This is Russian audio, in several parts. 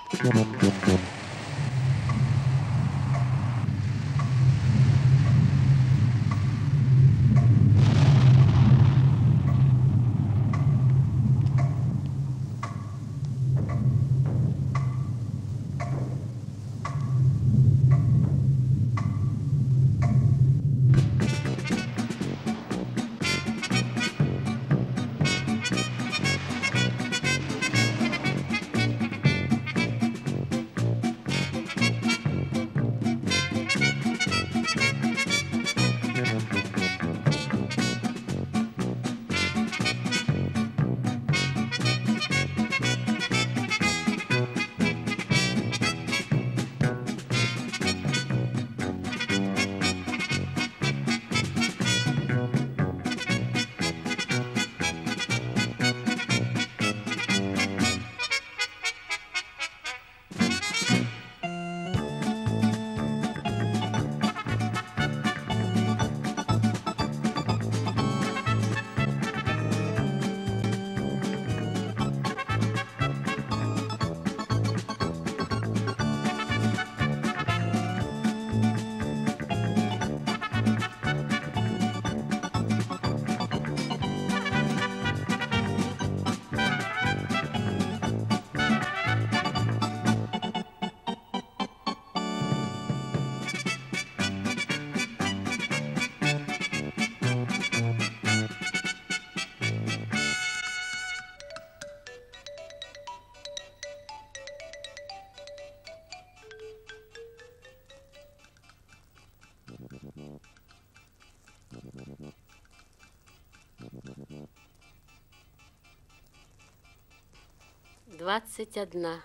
21.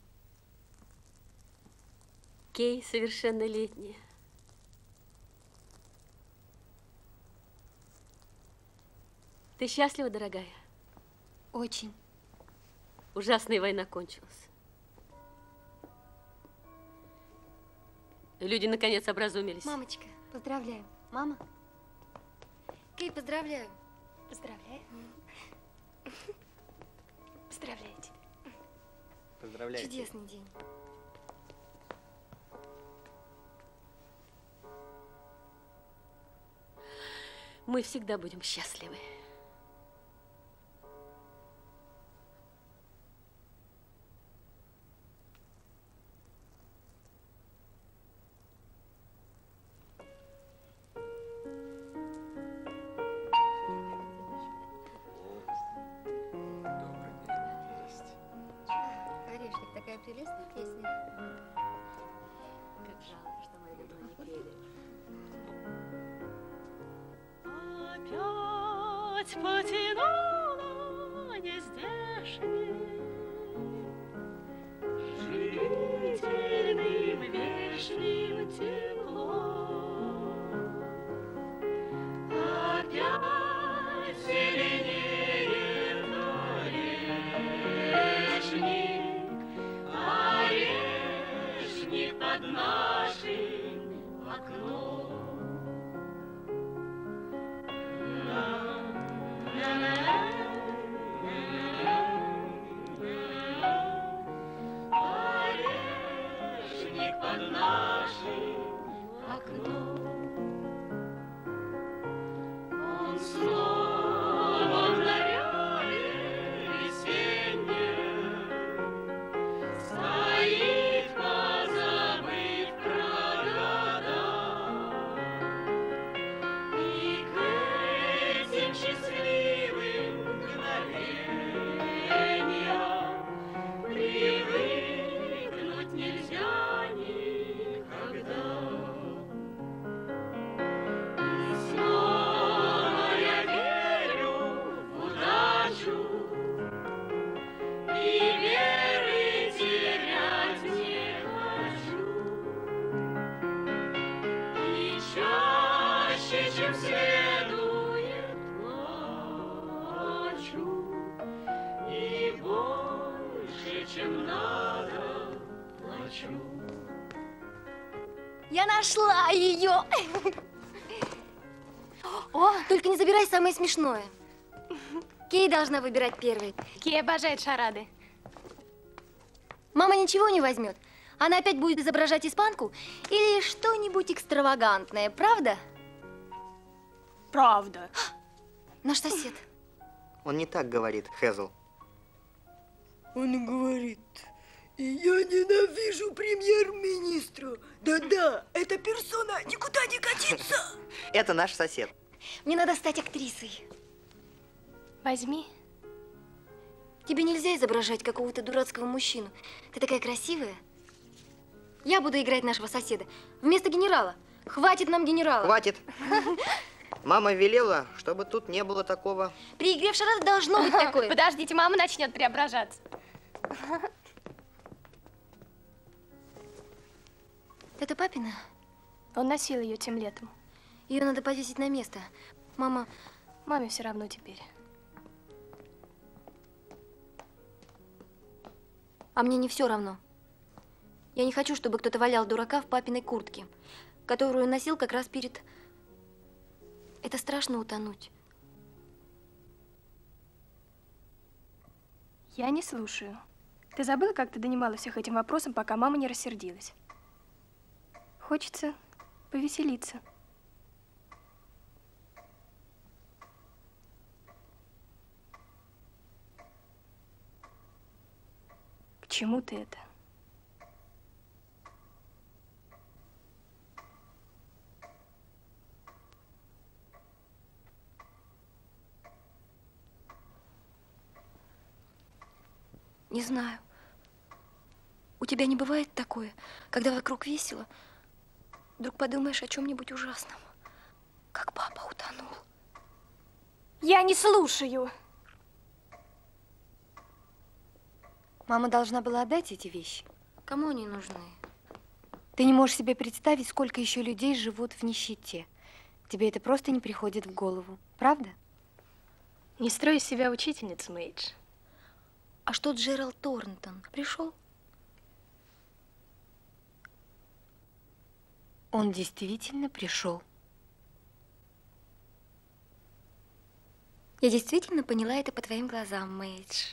Кей совершеннолетняя. Ты счастлива, дорогая? Очень. Ужасная война кончилась. Люди наконец образумились. Мамочка, поздравляю. Мама? Кей, поздравляю. Поздравляю. Поздравляю тебя. Поздравляю. Чудесный день. Мы всегда будем счастливы. Прелестная песня. Как жалко, что мы давно не пели. Опять потянула нездешний, жительным вечным теплом. Опять зеленеет орешник под нашим окном. Орешник под нашим окном. Он снова на реве весеннем стоит, позабыв про года. И к этим счастливым мгновениям привыкнуть нельзя никогда. И снова я верю в удачу, и веры терять не хочу. И чаще, чем следует, плачу, и больше, чем надо, плачу. Я нашла ее! О, только не забирай самое смешное. Кей должна выбирать первой. Кей обожает шарады. Мама ничего не возьмет. Она опять будет изображать испанку или что-нибудь экстравагантное, правда? Правда. Наш сосед. Он не так говорит, Хезл. Он говорит, я ненавижу премьер-министра. Да-да, эта персона никуда не годится. Это наш сосед. Мне надо стать актрисой. Возьми. Тебе нельзя изображать какого-то дурацкого мужчину. Ты такая красивая. Я буду играть нашего соседа вместо генерала. Хватит нам генерала. Хватит. Мама велела, чтобы тут не было такого. При игре в шарады должно быть такое. Подождите, мама начнет преображаться. Это папина? Он носил ее тем летом. Ее надо повесить на место. Мама... Маме все равно теперь. А мне не все равно. Я не хочу, чтобы кто-то валял дурака в папиной куртке, которую носил как раз перед... Это страшно утонуть. Я не слушаю. Ты забыла, как ты донимала всех этим вопросом, пока мама не рассердилась? Хочется повеселиться. К чему ты это? Не знаю. У тебя не бывает такое, когда вокруг весело, вдруг подумаешь о чем-нибудь ужасном, как папа утонул. Я не слушаю. Мама должна была отдать эти вещи. Кому они нужны? Ты не можешь себе представить, сколько еще людей живут в нищете. Тебе это просто не приходит в голову, правда? Не строй из себя учительницу, Мэйдж. А что Джеральд Торнтон пришел? Он действительно пришел. Я действительно поняла это по твоим глазам, Мэйдж.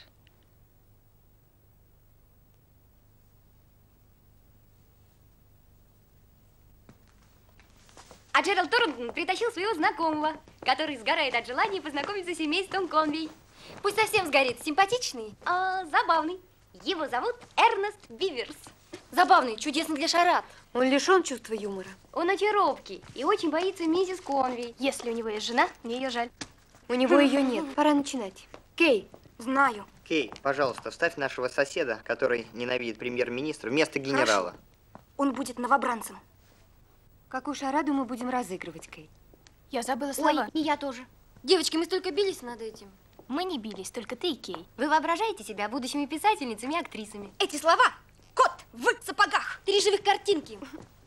А Джеральд Торнтон притащил своего знакомого, который сгорает от желания познакомиться с семейством Конвей. Пусть совсем сгорит. Симпатичный, забавный. Его зовут Эрнест Биверс. Забавный, чудесный для шарад. Он лишен чувства юмора. Он очаровки и очень боится миссис Конвей. Если у него есть жена, мне ее жаль. У него ее нет. Пора начинать. Кей, Знаю. Кей, пожалуйста, вставь нашего соседа, который ненавидит премьер-министра, вместо генерала. Он будет новобранцем. какую шараду мы будем разыгрывать, Кей? Я забыла слова. Ой, и я тоже. Девочки, мы столько бились над этим. Мы не бились, только ты и Кей. Вы воображаете себя будущими писательницами и актрисами. Эти слова – кот в сапогах. 3 живых картинки.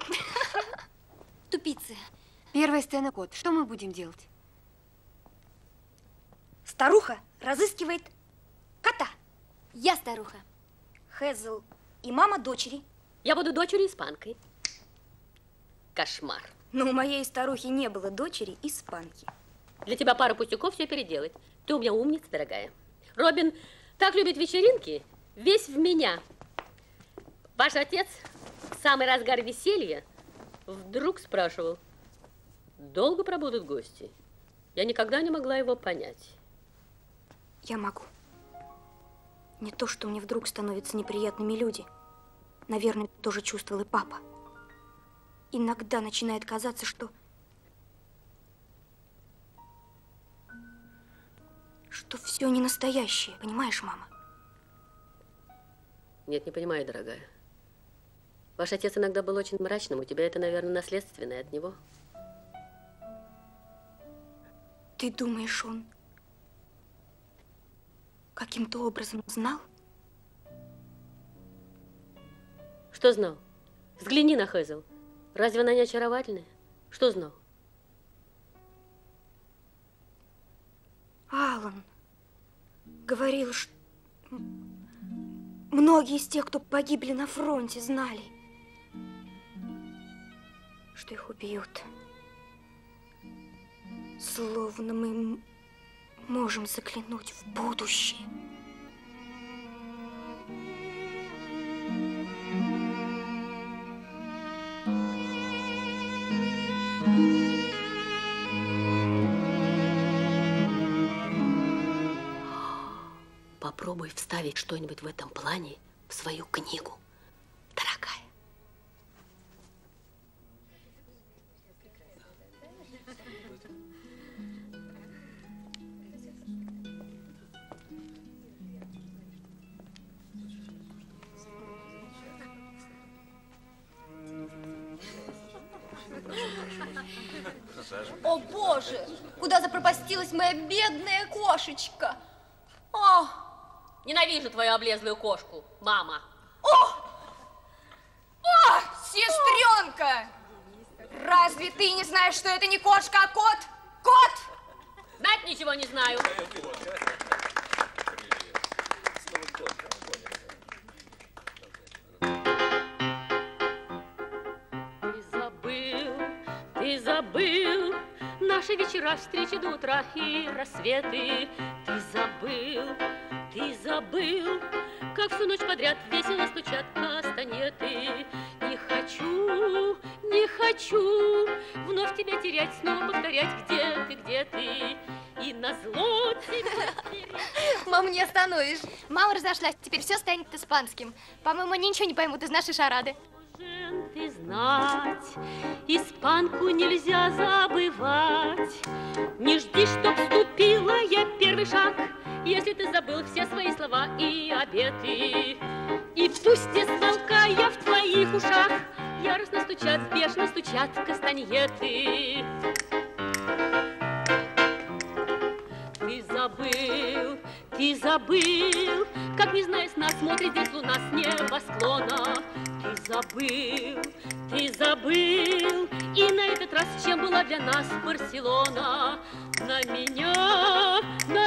Тупицы. Первая сцена кот. Что мы будем делать? Старуха разыскивает кота. Я старуха. Хезл и мама дочери. Я буду дочерью-испанкой. Кошмар. Но у моей старухи не было дочери испанки. Для тебя пару пустяков все переделать. Ты у меня умница, дорогая. Робин так любит вечеринки, весь в меня. Ваш отец в самый разгар веселья вдруг спрашивал, долго пробудут гости? Я никогда не могла его понять. Я могу. Не то, что мне вдруг становятся неприятными люди. Наверное, тоже чувствовал и папа. Иногда начинает казаться, что все не настоящее, понимаешь, мама? Нет, не понимаю, дорогая. Ваш отец иногда был очень мрачным. У тебя это, наверное, наследственное от него. Ты думаешь, он каким-то образом знал? Что знал? Взгляни на Хезл. Разве она не очаровательная? Что знал? Алан говорил, что многие из тех, кто погибли на фронте, знали, что их убьют. Словно мы можем заглянуть в будущее. попробуй вставить что-нибудь в этом плане в свою книгу, дорогая. О, Боже! Куда запропастилась моя бедная кошечка? О! Ненавижу твою облезлую кошку, мама. Сестренка! Разве ты не знаешь, что это не кошка, а кот? Кот! Знать ничего не знаю. Ты забыл наши вечера, встречи до утра и рассветы. Ты забыл, как всю ночь подряд весело стучат кастанеты. Не хочу вновь тебя терять, снова повторять, где ты. И назло тебе... Маму не остановишь. Мама разошлась, теперь все станет испанским. По-моему, они ничего не поймут из нашей шарады. Должен ты знать, испанку нельзя забывать. Не жди, чтоб ступила я первый шаг, если ты забыл все свои слова и обеты. И пусть не смолкая в твоих ушах яростно стучат, бешено стучат кастаньеты. Ты забыл, как не зная сна смотрит здесь луна с небосклона. Ты забыл, и на этот раз чем была для нас Барселона? На меня,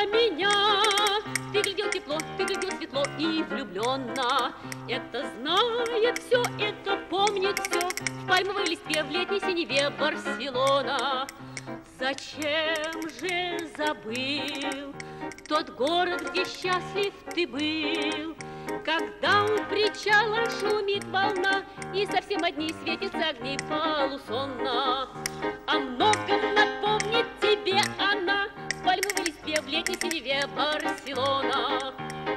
ты глядел тепло, ты глядел светло и влюбленно. Это знает все, это помнит все, в пальмовой листве, в летней синеве Барселона. Зачем же забыл тот город, где счастлив ты был? Когда у причала шумит волна, и совсем одни светятся огни полусонно. О многом напомнит тебе она в пальмовой листве, в летней синеве Барселона.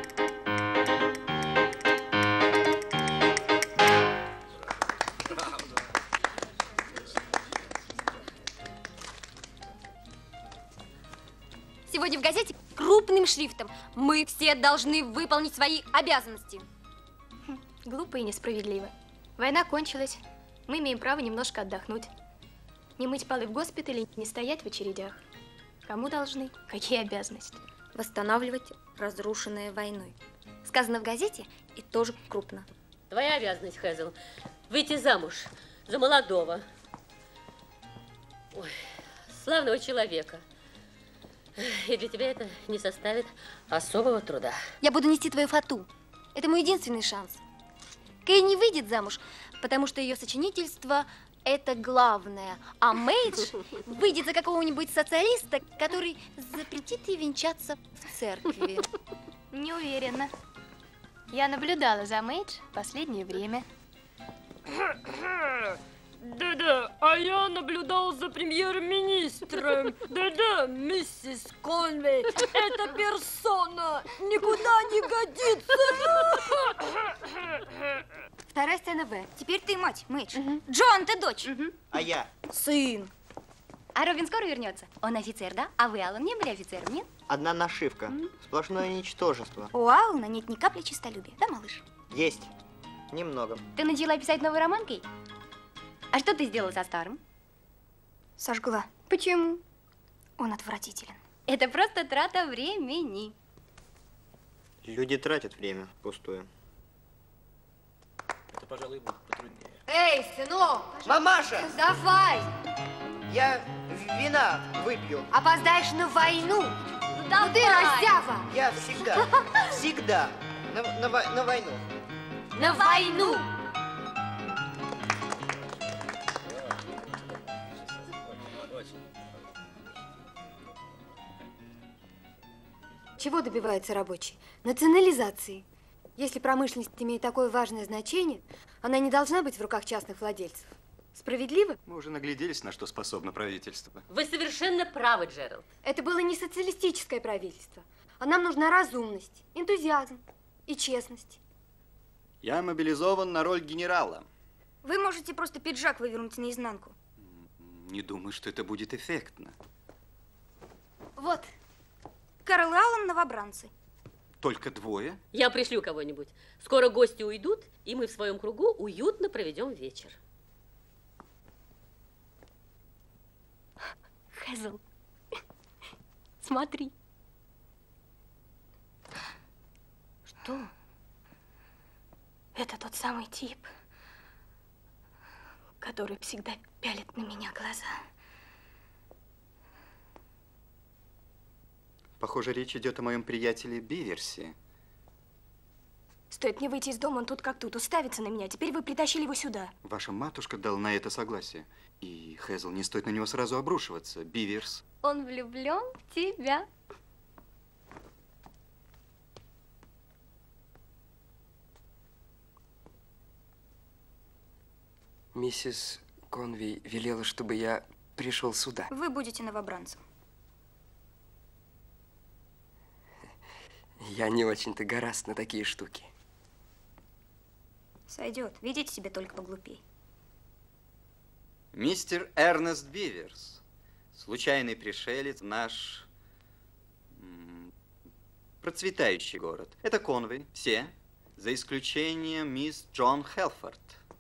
Сегодня в газете крупным шрифтом: мы все должны выполнить свои обязанности. Глупо и несправедливо. Война кончилась. Мы имеем право немножко отдохнуть. Не мыть полы в госпитале, не стоять в очередях. Кому должны? Какие обязанности? Восстанавливать разрушенное войной. Сказано в газете и тоже крупно. Твоя обязанность, Хезл, выйти замуж за молодого, славного человека. И для тебя это не составит особого труда. Я буду нести твою фату. Это мой единственный шанс. Кей не выйдет замуж, потому что ее сочинительство – это главное. А Мейдж выйдет за какого-нибудь социалиста, который запретит ей венчаться в церкви. Не уверена. Я наблюдала за Мейдж в последнее время. Да-да, а я наблюдал за премьер-министром. Да-да, миссис Конвей, эта персона никуда не годится. Вторая сцена В. Теперь ты мать, Мейдж. Джон, ты дочь. А я? Сын. А Робин скоро вернется. Он офицер, да? А вы, Алан, не были офицером, нет? Одна нашивка. Сплошное ничтожество. У Алана нет ни капли честолюбия, да, малыш? Есть. Немного. Ты начала писать новый роман, Кей? А что ты сделала со старым? Сожгла. Почему? Он отвратителен. Это просто трата времени. Люди тратят время пустое. Это, пожалуй, будет потруднее. Эй, сынок! Мамаша! Давай! Я вина выпью. Опоздаешь на войну! Ну ты раззява! Я всегда на войну. На войну! Чего добивается рабочий? Национализации. Если промышленность имеет такое важное значение, она не должна быть в руках частных владельцев. Справедливо? Мы уже нагляделись, на что способно правительство. Вы совершенно правы, Джеральд. Это было не социалистическое правительство, А нам нужна разумность, энтузиазм и честность. Я мобилизован на роль генерала. Вы можете просто пиджак вывернуть наизнанку. Не думаю, что это будет эффектно. Вот, Карл и Аллан новобранцы. Только двое? Я пришлю кого-нибудь. Скоро гости уйдут, и мы в своем кругу уютно проведем вечер. Хэзл, смотри. Что? Это тот самый тип, который всегда пялит на меня глаза. Похоже, речь идет о моем приятеле Биверсе. Стоит мне выйти из дома, он тут как тут уставится на меня. Теперь вы притащили его сюда. Ваша матушка дала на это согласие. И, Хэзл, не стоит на него сразу обрушиваться. Биверс. Он влюблен в тебя. Миссис Конвей велела, чтобы я пришел сюда. Вы будете новобранцем. Я не очень-то горазд на такие штуки. Сойдет. Ведите себя только поглупей. Мистер Эрнест Биверс, случайный пришелец в наш процветающий город. Это Конвей, все, за исключением мисс Джон Хелфорд.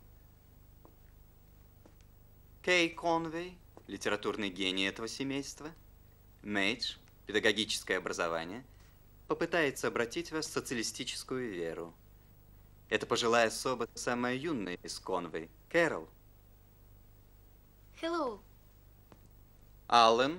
Кей Конвей, литературный гений этого семейства. Мейдж, педагогическое образование, попытается обратить вас в социалистическую веру. Это пожилая особа, самая юная из Конвей, Кэрол. Hello. Аллен.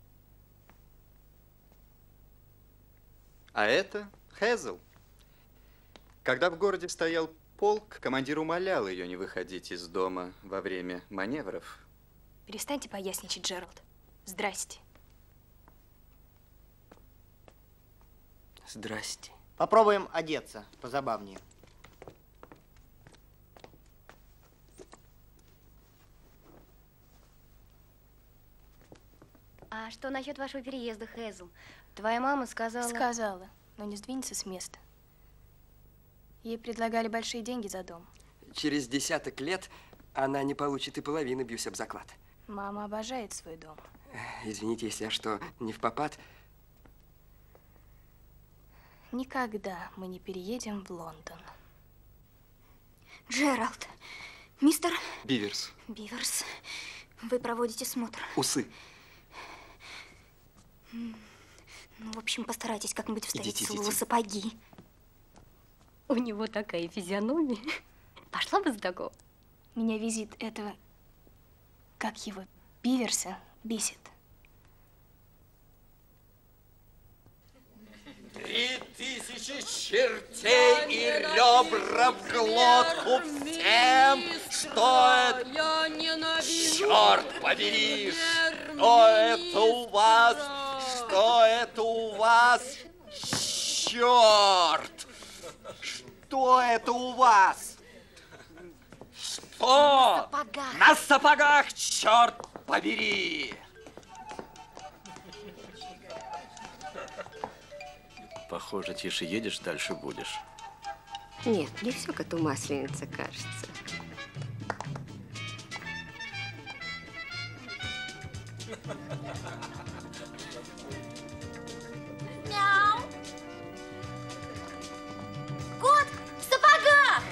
А это Хэзл. Когда в городе стоял полк, командир умолял ее не выходить из дома во время маневров. Перестаньте поясничать, Джеральд. Здрасте. Здрасте. Попробуем одеться позабавнее. А что насчет вашего переезда, Хэзл? Твоя мама сказала... Сказала, но не сдвинется с места. Ей предлагали большие деньги за дом. Через 10 лет она не получит и половины, бьюсь об заклад. Мама обожает свой дом. Извините, если я что, не впопад. Никогда мы не переедем в Лондон. Джеральд, мистер Биверс. Биверс, вы проводите смотр. Усы. Ну, в общем, постарайтесь как-нибудь вставить Идите, слово идите. сапоги. У него такая физиономия. Пошла бы за такого. Меня визит этого, как его, Биверса, бесит. 3000 чертей и ребра в глотку всем, что это... Я ненавижу. Черт побери, что это у вас? Что это у вас? Черт! Что это у вас? Что? На сапогах, черт побери! Похоже, тише едешь, дальше будешь. Нет, не все коту масленица, кажется. Мяу! Кот в сапогах!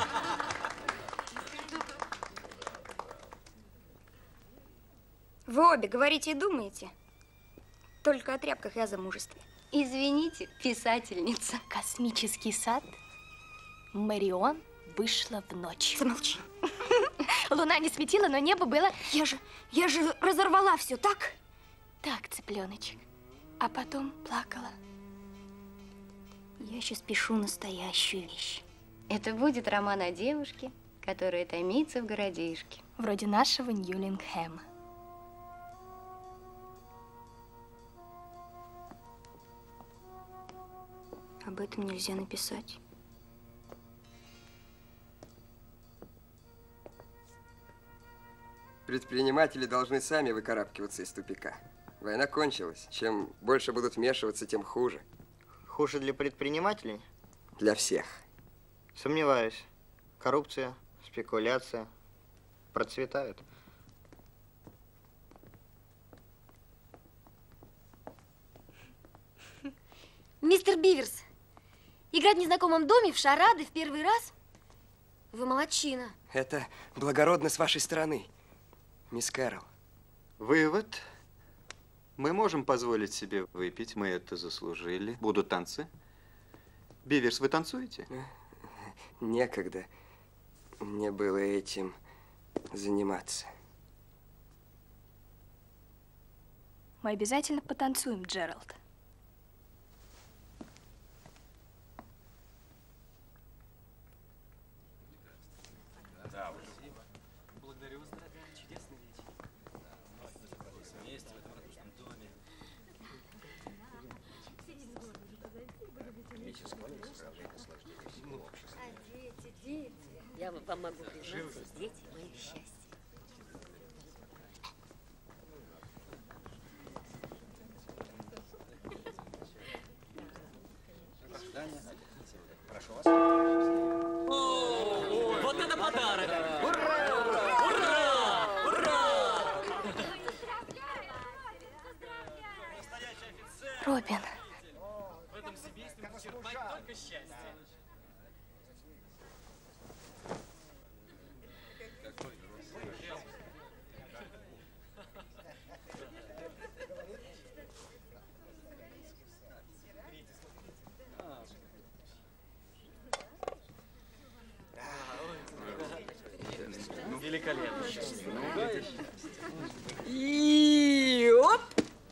Вы обе говорите и думаете. Только о тряпках и о замужестве. Извините, писательница. Космический сад. Марион вышла в ночь. Замолчи. Луна не светила, но небо было... Я же разорвала все, так? Так, цыпленочек. А потом плакала. Я сейчас пишу настоящую вещь. Это будет роман о девушке, которая томится в городишке. Вроде нашего Ньюлингхэма. Об этом нельзя написать. Предприниматели должны сами выкарабкиваться из тупика. Война кончилась. Чем больше будут вмешиваться, тем хуже. Хуже для предпринимателей? Для всех. Сомневаюсь. Коррупция, спекуляция процветают. Мистер Биверс, играть в незнакомом доме в шарады в первый раз? Вы молодчина. Это благородно с вашей стороны, мисс Кэрол. Вывод. Мы можем позволить себе выпить, мы это заслужили. Будут танцы. Биверс, вы танцуете? Некогда мне было этим заниматься. Мы обязательно потанцуем, Джеральд. Я вам могу признаться, дети – мое счастье. Прошу вас. Вот это подарок! Ура! Ура! Ура! Робин. В этом семействе черпать только счастье. Великолепно. И оп!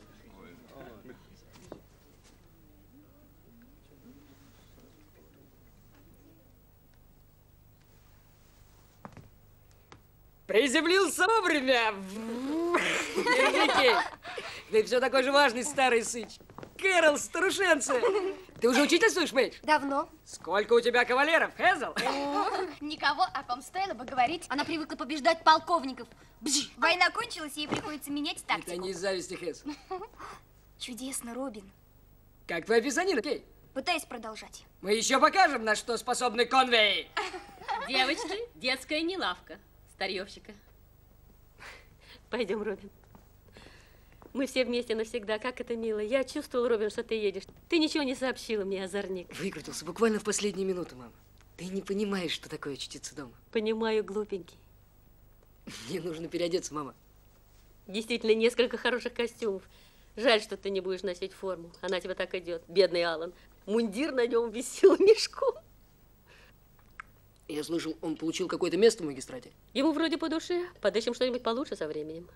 Приземлился вовремя. Держите. Ты все такой же важный старый сыч. Кэрол, старушенцы. Ты уже учительствуешь, Мэйдж? Давно. Сколько у тебя кавалеров, Хезл? Никого, о ком стоило бы говорить. Она привыкла побеждать полковников. Бжи. Война кончилась, ей приходится менять тактику. Это не из зависти, Хезл. Чудесно, Робин. Как твоя писанина, Кей? Пытаюсь продолжать. Мы еще покажем, на что способны Конвей. Девочки, детская нелавка старьевщика. Пойдем, Робин. Мы все вместе навсегда, как это мило. Я чувствовал, Робин, что ты едешь. Ты ничего не сообщила мне, озорник. Выкрутился буквально в последнюю минуту, мама. Ты не понимаешь, что такое очутиться дома. Понимаю, глупенький. Мне нужно переодеться, мама. Действительно, несколько хороших костюмов. Жаль, что ты не будешь носить форму. Она тебе так идет. Бедный Алан. Мундир на нем висел мешком. Я слышал, он получил какое-то место в магистрате. Ему вроде по душе. Подыщем что-нибудь получше со временем.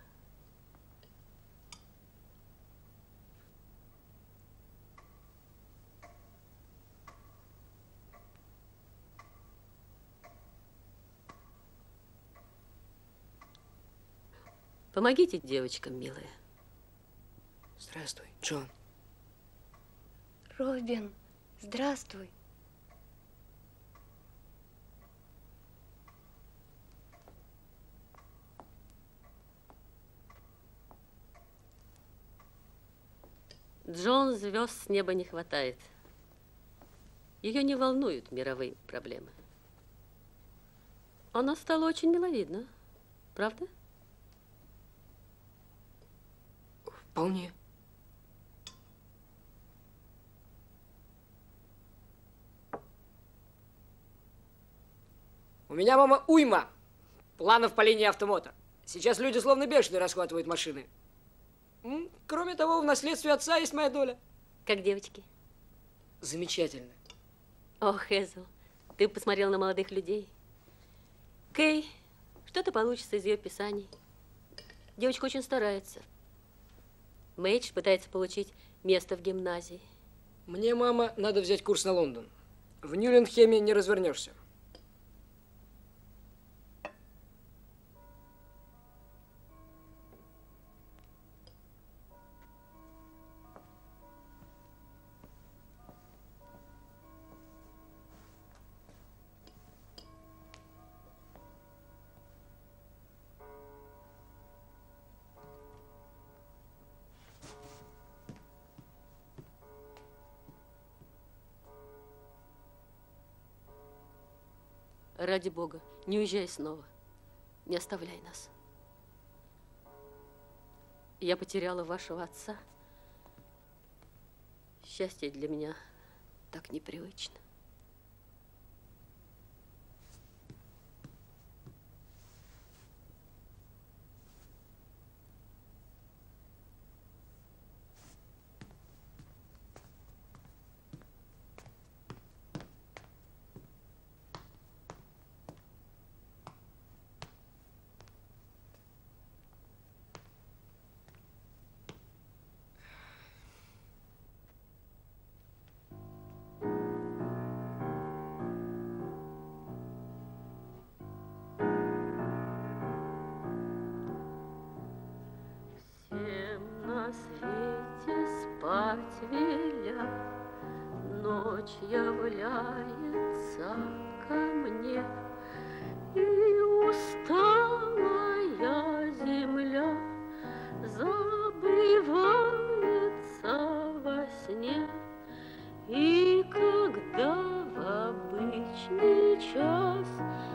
Помогите девочкам, милая. Здравствуй, Джон. Робин, здравствуй. Джон, звезд с неба не хватает. Ее не волнуют мировые проблемы. Она стала очень миловидна, правда? Вполне. У меня, мама, уйма планов по линии автомото. Сейчас люди словно бешеные расхватывают машины. Кроме того, в наследстве отца есть моя доля. Как девочки? Замечательно. О, Хезл, ты посмотрел на молодых людей. Кей, что-то получится из ее писаний. Девочка очень старается. Мэйдж пытается получить место в гимназии. Мне, мама, надо взять курс на Лондон. В Нюлингхеме не развернешься. Ради Бога, не уезжай снова. Не оставляй нас. Я потеряла вашего отца. Счастье для меня так непривычно. Веля, ночь является ко мне, и усталая земля забывается во сне. И когда в обычный час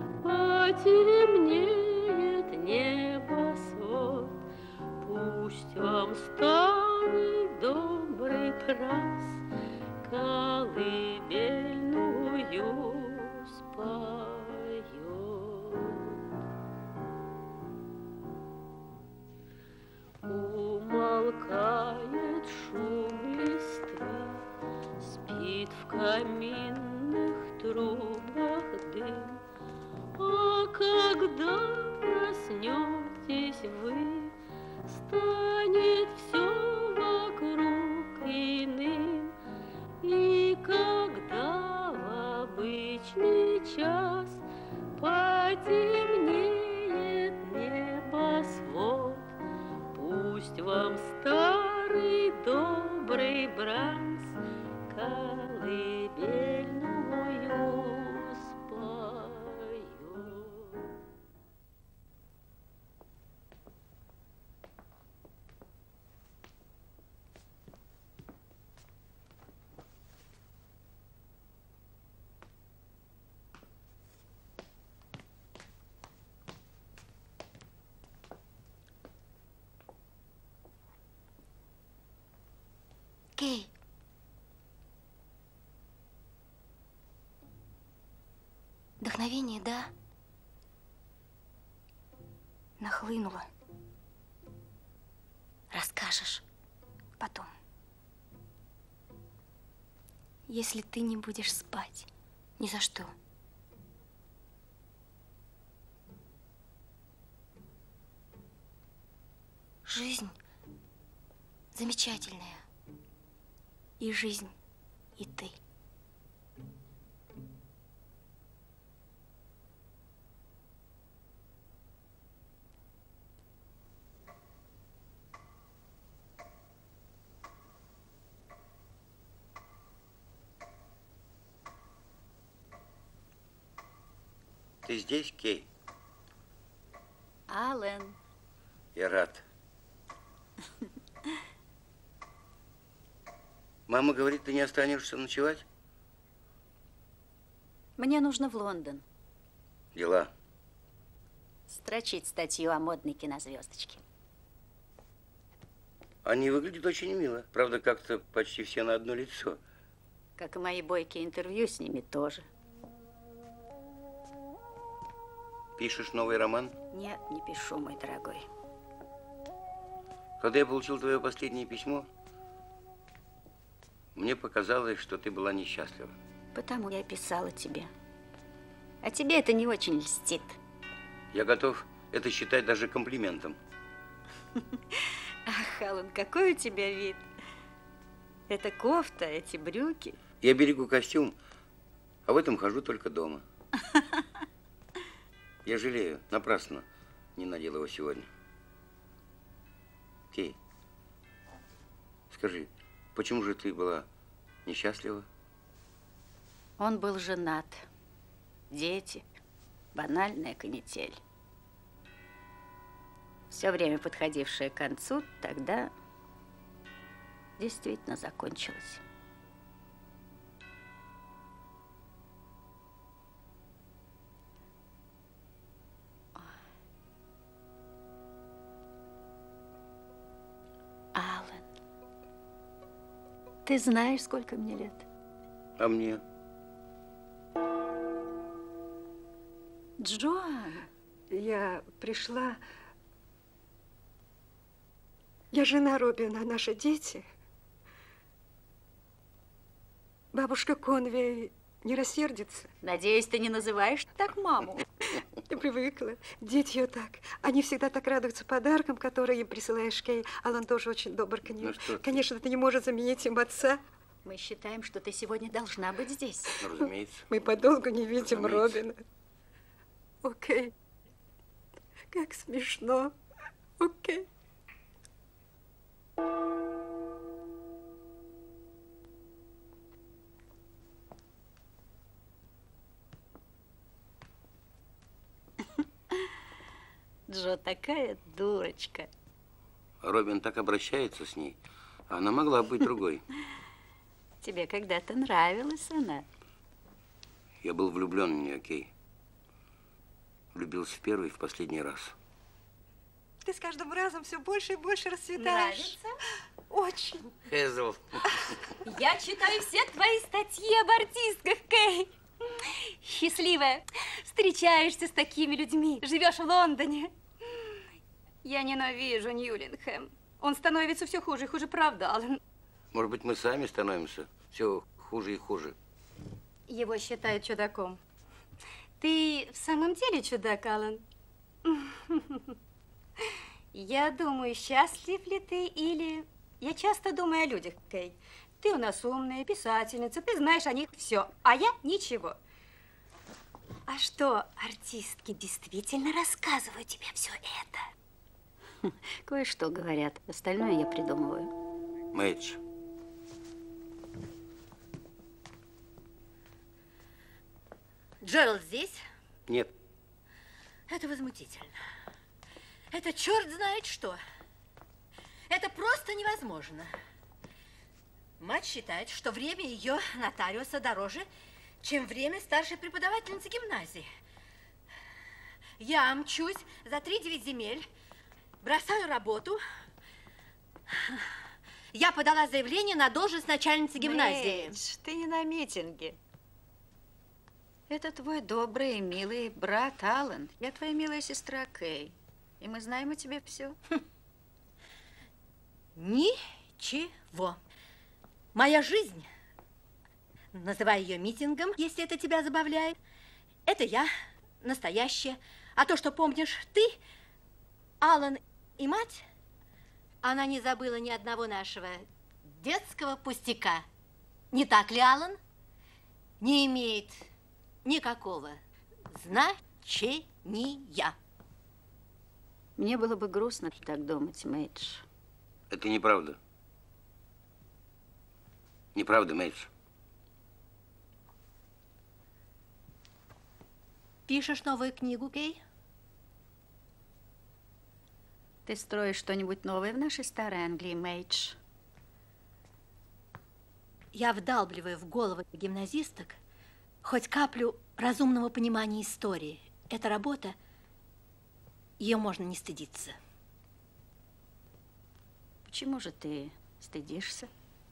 потемнеет небосвод, пусть вам старый добрый прас колыбельную споет. Умолкает шум листвы, спит в каминных трубах дым, а когда проснетесь вы, станет все вокруг иным. И когда в обычный час потемнеет небосвод, пусть вам старый добрый бранс колыбельную споет. Кей. Вдохновение, да? Нахлынуло. Расскажешь потом. Если ты не будешь спать, ни за что. Жизнь замечательная. И жизнь, и ты. Ты здесь, Кей? Аллен. Я рад. Мама говорит, ты не останешься ночевать? Мне нужно в Лондон. Дела. Строчить статью о модной кинозвездочке. Они выглядят очень мило. Правда, как-то почти все на одно лицо. Как и мои бойкие интервью с ними тоже. Пишешь новый роман? Нет, не пишу, мой дорогой. Когда я получил твое последнее письмо, мне показалось, что ты была несчастлива. Потому я писала тебе. А тебе это не очень льстит. Я готов это считать даже комплиментом. Ах, Аллен, какой у тебя вид. Это кофта, эти брюки. Я берегу костюм, а в этом хожу только дома. Я жалею, напрасно не надел его сегодня. Кей, скажи, почему же ты была несчастлива? Он был женат. Дети. Банальная канитель. Все время подходившее к концу, тогда действительно закончилось. Ты знаешь, сколько мне лет? А мне? Джоан. Я пришла... Я жена Робина, наши дети. Бабушка Конвей не рассердится. Надеюсь, ты не называешь так маму. Я привыкла. Дети ее так. Они всегда так радуются подаркам, которые им присылаешь, Кей. Алан тоже очень добр к ним. Ну, конечно, это не может заменить им отца. Мы считаем, что ты сегодня должна быть здесь. Ну, разумеется. Мы подолгу не видим Робина. Окей. Как смешно. Окей. Джо такая дурочка. Робин так обращается с ней. Она могла быть другой. Тебе когда-то нравилась она. Я был влюблен в нее, Кей. Влюбился в первый и в последний раз. Ты с каждым разом все больше и больше расцветаешь. Нравится? Очень. Хезл. Я читаю все твои статьи об артистках, Кей. Счастливая. Встречаешься с такими людьми. Живешь в Лондоне. Я ненавижу Ньюлингхэм. Он становится все хуже и хуже, правда, Алан? Может быть, мы сами становимся все хуже и хуже. Его считают чудаком. Ты в самом деле чудак, Алан? Я думаю, счастлив ли ты или... Я часто думаю о людях, Кей. Ты у нас умная писательница, ты знаешь о них все, а я ничего. А что, артистки действительно рассказывают тебе все это? Кое-что говорят, остальное я придумываю. Мэйдж. Джеральд здесь? Нет. Это возмутительно. Это черт знает что. Это просто невозможно. Мать считает, что время ее нотариуса дороже, чем время старшей преподавательницы гимназии. Я мчусь за 3-9 земель, бросаю работу. Я подала заявление на должность начальницы гимназии. Мэйдж, ты не на митинге. Это твой добрый и милый брат Алан. Я твоя милая сестра Кей. И мы знаем о тебе все. Ничего. Моя жизнь, называй ее митингом, если это тебя забавляет, это я, настоящая. А то, что помнишь ты, Алан и мать, она не забыла ни одного нашего детского пустяка. Не так ли, Алан? Не имеет никакого значения. Мне было бы грустно так думать, Мэйдж. Это неправда. Неправда, Мэйдж. Пишешь новую книгу, Кей? Ты строишь что-нибудь новое в нашей старой Англии, Мэйдж? Я вдалбливаю в головы гимназисток хоть каплю разумного понимания истории. Эта работа, ее можно не стыдиться. Почему же ты стыдишься?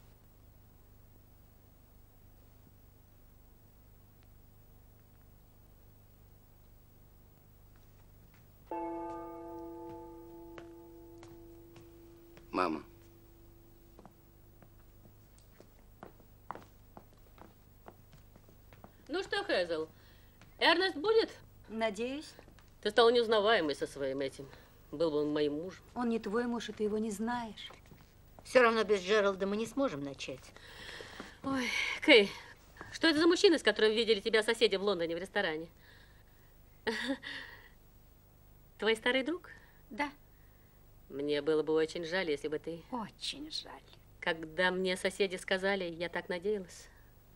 Мама. Ну что, Хезл, Эрнест будет? Надеюсь. Ты стал неузнаваемый со своим этим. Был бы он моим мужем. Он не твой муж, и ты его не знаешь. Все равно без Джералда мы не сможем начать. Ой, Кей, что это за мужчина, с которым видели тебя соседи в Лондоне в ресторане? Твой старый друг? Да. Мне было бы очень жаль, если бы ты... Очень жаль. Когда мне соседи сказали, я так надеялась.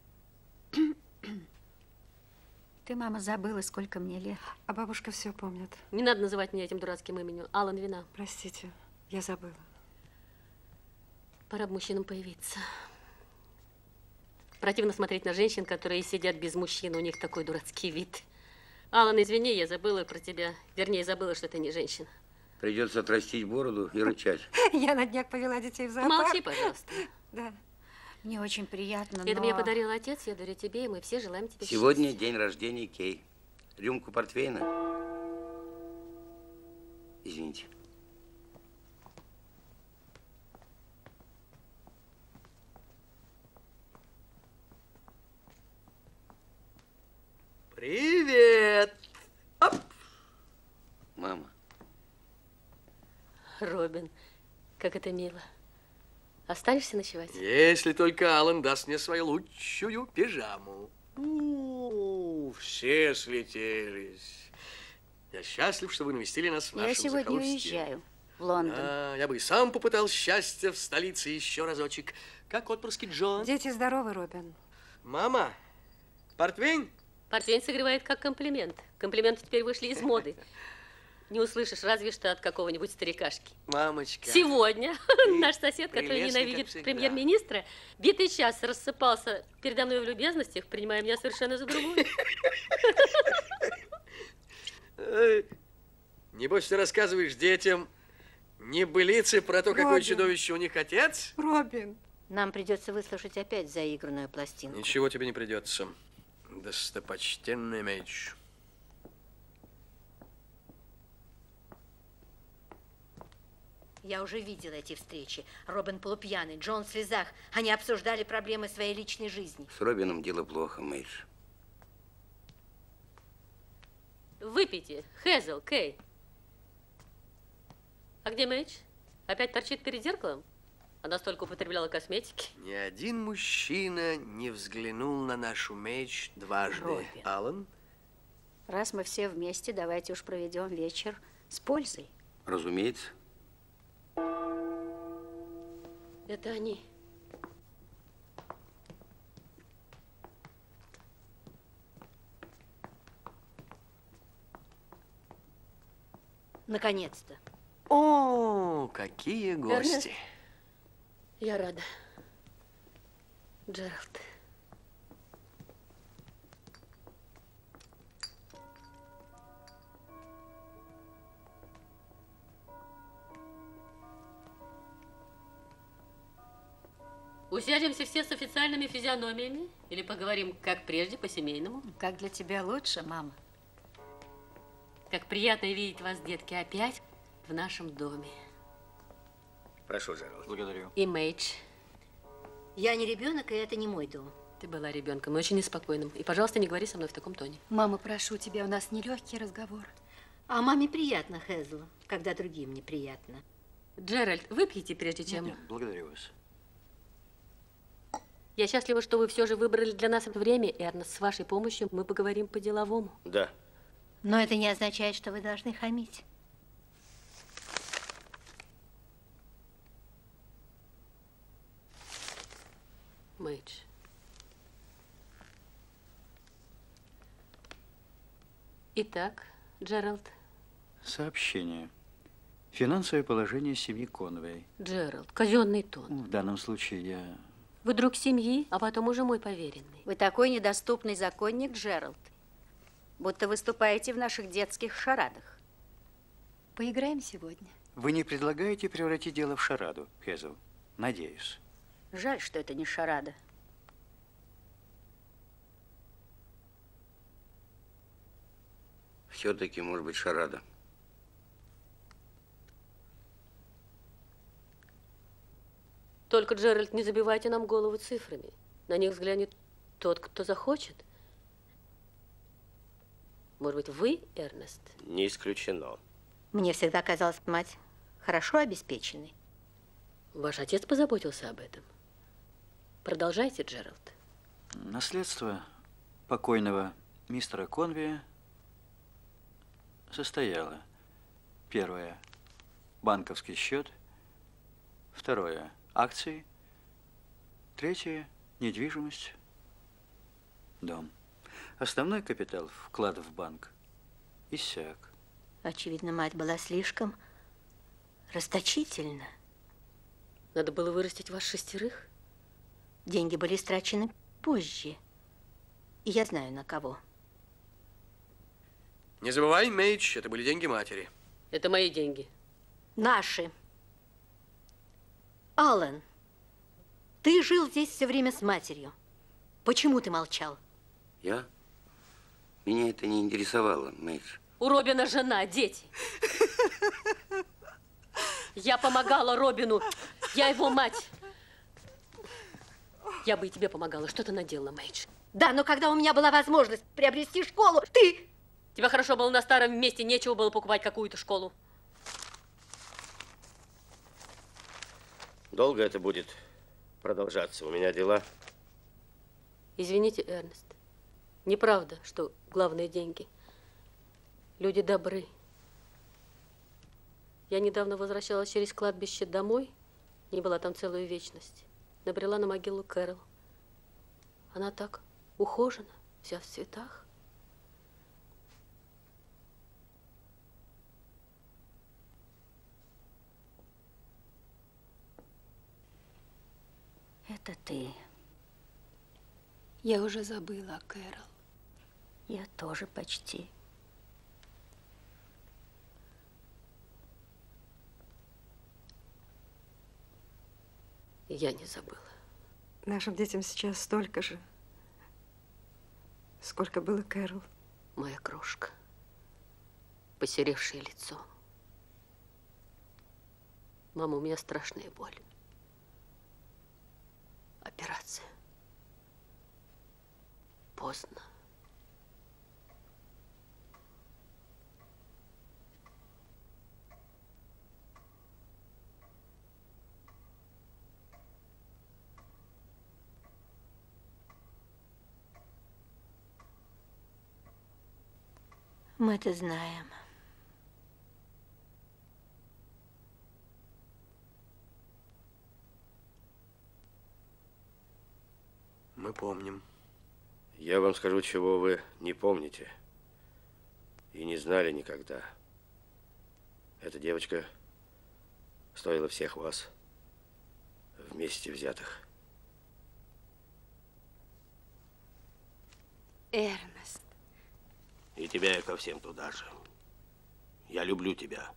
Ты, мама, забыла, сколько мне лет. А бабушка все помнит. Не надо называть меня этим дурацким именем. Алан Вина. Простите, я забыла. Пора бы мужчинам появиться. Противно смотреть на женщин, которые сидят без мужчин. У них такой дурацкий вид. Алан, извини, я забыла про тебя. Вернее, забыла, что ты не женщина. Придется отрастить бороду и рычать. Я на днях повела детей в зоопарк. Молчи, пожалуйста. Да. Мне очень приятно, Это но... мне подарил отец, я дарю тебе, и мы все желаем тебе Сегодня счастья. день рождения Кей. Рюмку портвейна. Извините. Привет! Оп! Мама. Робин, как это мило. Останешься ночевать? Если только Алан даст мне свою лучшую пижаму. Все слетелись. Я счастлив, что вы навестили нас в нашем Я сегодня захолустье. уезжаю в Лондон. Я бы и сам попытал счастья в столице еще разочек. Как отпрыски Джон. Дети здоровы, Робин. Мама, портвейн? Портвейн согревает как комплимент. Комплименты теперь вышли из моды. Не услышишь разве что от какого-нибудь старикашки. Мамочка. Сегодня наш сосед, который прелестный, ненавидит как всегда. премьер-министра, битый час рассыпался передо мной в любезностях, принимая меня совершенно за другую. Небось, ты рассказываешь детям небылицы про то, какое Робин. чудовище у них отец? Робин. Нам придется выслушать опять заигранную пластинку. Ничего тебе не придется, достопочтенный Мейдж. Я уже видела эти встречи. Робин полупьяный, Джон в слезах. Они обсуждали проблемы своей личной жизни. С Робином дело плохо, Мейдж. Выпейте. Хезл, Кей. А где Мэйдж? Опять торчит перед зеркалом? Она столько употребляла косметики. Ни один мужчина не взглянул на нашу Мейдж дважды. Робин. Алан? Раз мы все вместе, давайте уж проведем вечер с пользой. Разумеется. Это они. Наконец-то. О, какие гости. Эрнест, я рада. Джеральд. Усядемся все с официальными физиономиями или поговорим, как прежде, по-семейному? Как для тебя лучше, мама? Как приятно видеть вас, детки, опять в нашем доме. Прошу, Джеральд. Благодарю. И Мэйдж. Я не ребенок, и это не мой дом. Ты была ребенком, очень неспокойным. И, пожалуйста, не говори со мной в таком тоне. Мама, прошу тебя, у нас нелегкий разговор. А маме приятно, Хезл, когда другим неприятно. Джеральд, выпьете, прежде чем... Нет, благодарю вас. Я счастлива, что вы все же выбрали для нас это время, Эрнест. С вашей помощью мы поговорим по-деловому. Да. Но это не означает, что вы должны хамить. Мэйдж. Итак, Джеральд. Сообщение. Финансовое положение семьи Конвей. Джеральд, казенный тон. В данном случае я... Вы друг семьи, а потом уже мой поверенный. Вы такой недоступный законник, Джеральд. Будто выступаете в наших детских шарадах. Поиграем сегодня. Вы не предлагаете превратить дело в шараду, Хезл? Надеюсь. Жаль, что это не шарада. Все-таки, может быть, шарада. Только, Джеральд, не забивайте нам голову цифрами. На них взглянет тот, кто захочет. Может быть, вы, Эрнест? Не исключено. Мне всегда казалась мать хорошо обеспеченной. Ваш отец позаботился об этом. Продолжайте, Джеральд. Наследство покойного мистера Конвея состояло: первое – банковский счет, второе – акции, третье – недвижимость, дом. Основной капитал вклада в банк иссяк. Очевидно, мать была слишком расточительна. Надо было вырастить вас 6. Деньги были истрачены позже. И я знаю, на кого. Не забывай, Мейдж, это были деньги матери. Это мои деньги. Наши. Аллен, Ты жил здесь все время с матерью. Почему ты молчал? Я? Меня это не интересовало, Мэйдж. У Робина жена, дети. Я помогала Робину. Я его мать. Я бы и тебе помогала. Что ты наделала, Мэйдж? Да, но когда у меня была возможность приобрести школу, ты... Тебе хорошо было на старом месте, нечего было покупать какую-то школу. Долго это будет продолжаться? У меня дела. Извините, Эрнест. Неправда, что главные деньги. Люди добры. Я недавно возвращалась через кладбище домой. Не была там целую вечность. Набрела на могилу Кэрол. Она так ухожена, вся в цветах. Это ты. Я уже забыла о Кэрол. Я тоже почти. Я не забыла. Нашим детям сейчас столько же, сколько было Кэрол. Моя крошка. Посеревшее лицо. Мама, у меня страшная боль. Операция. Поздно. Мы это знаем. Мы помним. Я вам скажу, чего вы не помните и не знали никогда. Эта девочка стоила всех вас вместе взятых. Эрнест. И тебя я ко всем туда же. Я люблю тебя.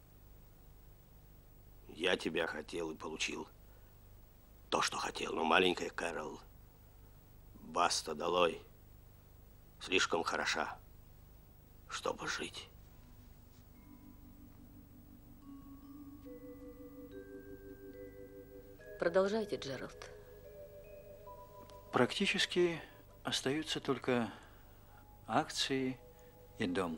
Я тебя хотел и получил то, что хотел. Но маленькая Кэрол, баста долой, слишком хороша, чтобы жить. Продолжайте, Джеральд. Практически остаются только акции и дом.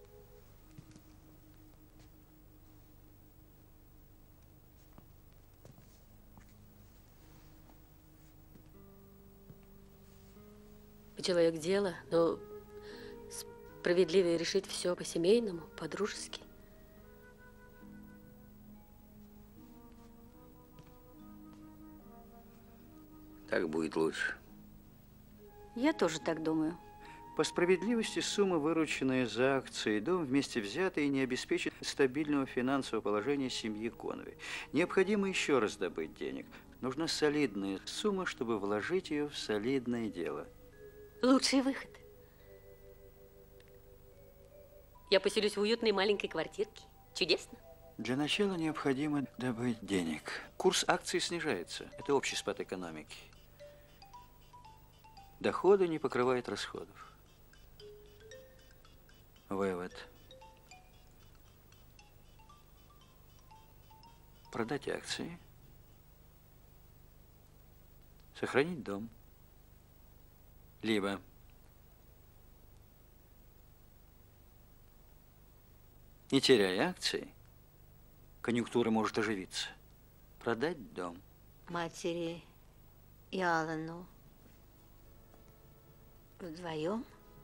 Вы человек дела, но справедливее решить все по-семейному, по-дружески. Так будет лучше. Я тоже так думаю. По справедливости, сумма, вырученная за акции и дом, вместе взятые, не обеспечит стабильного финансового положения семьи Конвей. Необходимо еще раз добыть денег. Нужна солидная сумма, чтобы вложить ее в солидное дело. Лучший выход. Я поселюсь в уютной маленькой квартирке. Чудесно. Для начала необходимо добыть денег. Курс акций снижается. Это общий спад экономики. Доходы не покрывают расходов. Вывод. Продать акции. Сохранить дом. Либо не теряя акции, конъюнктура может оживиться. Продать дом. Матери и Алану вдвоем?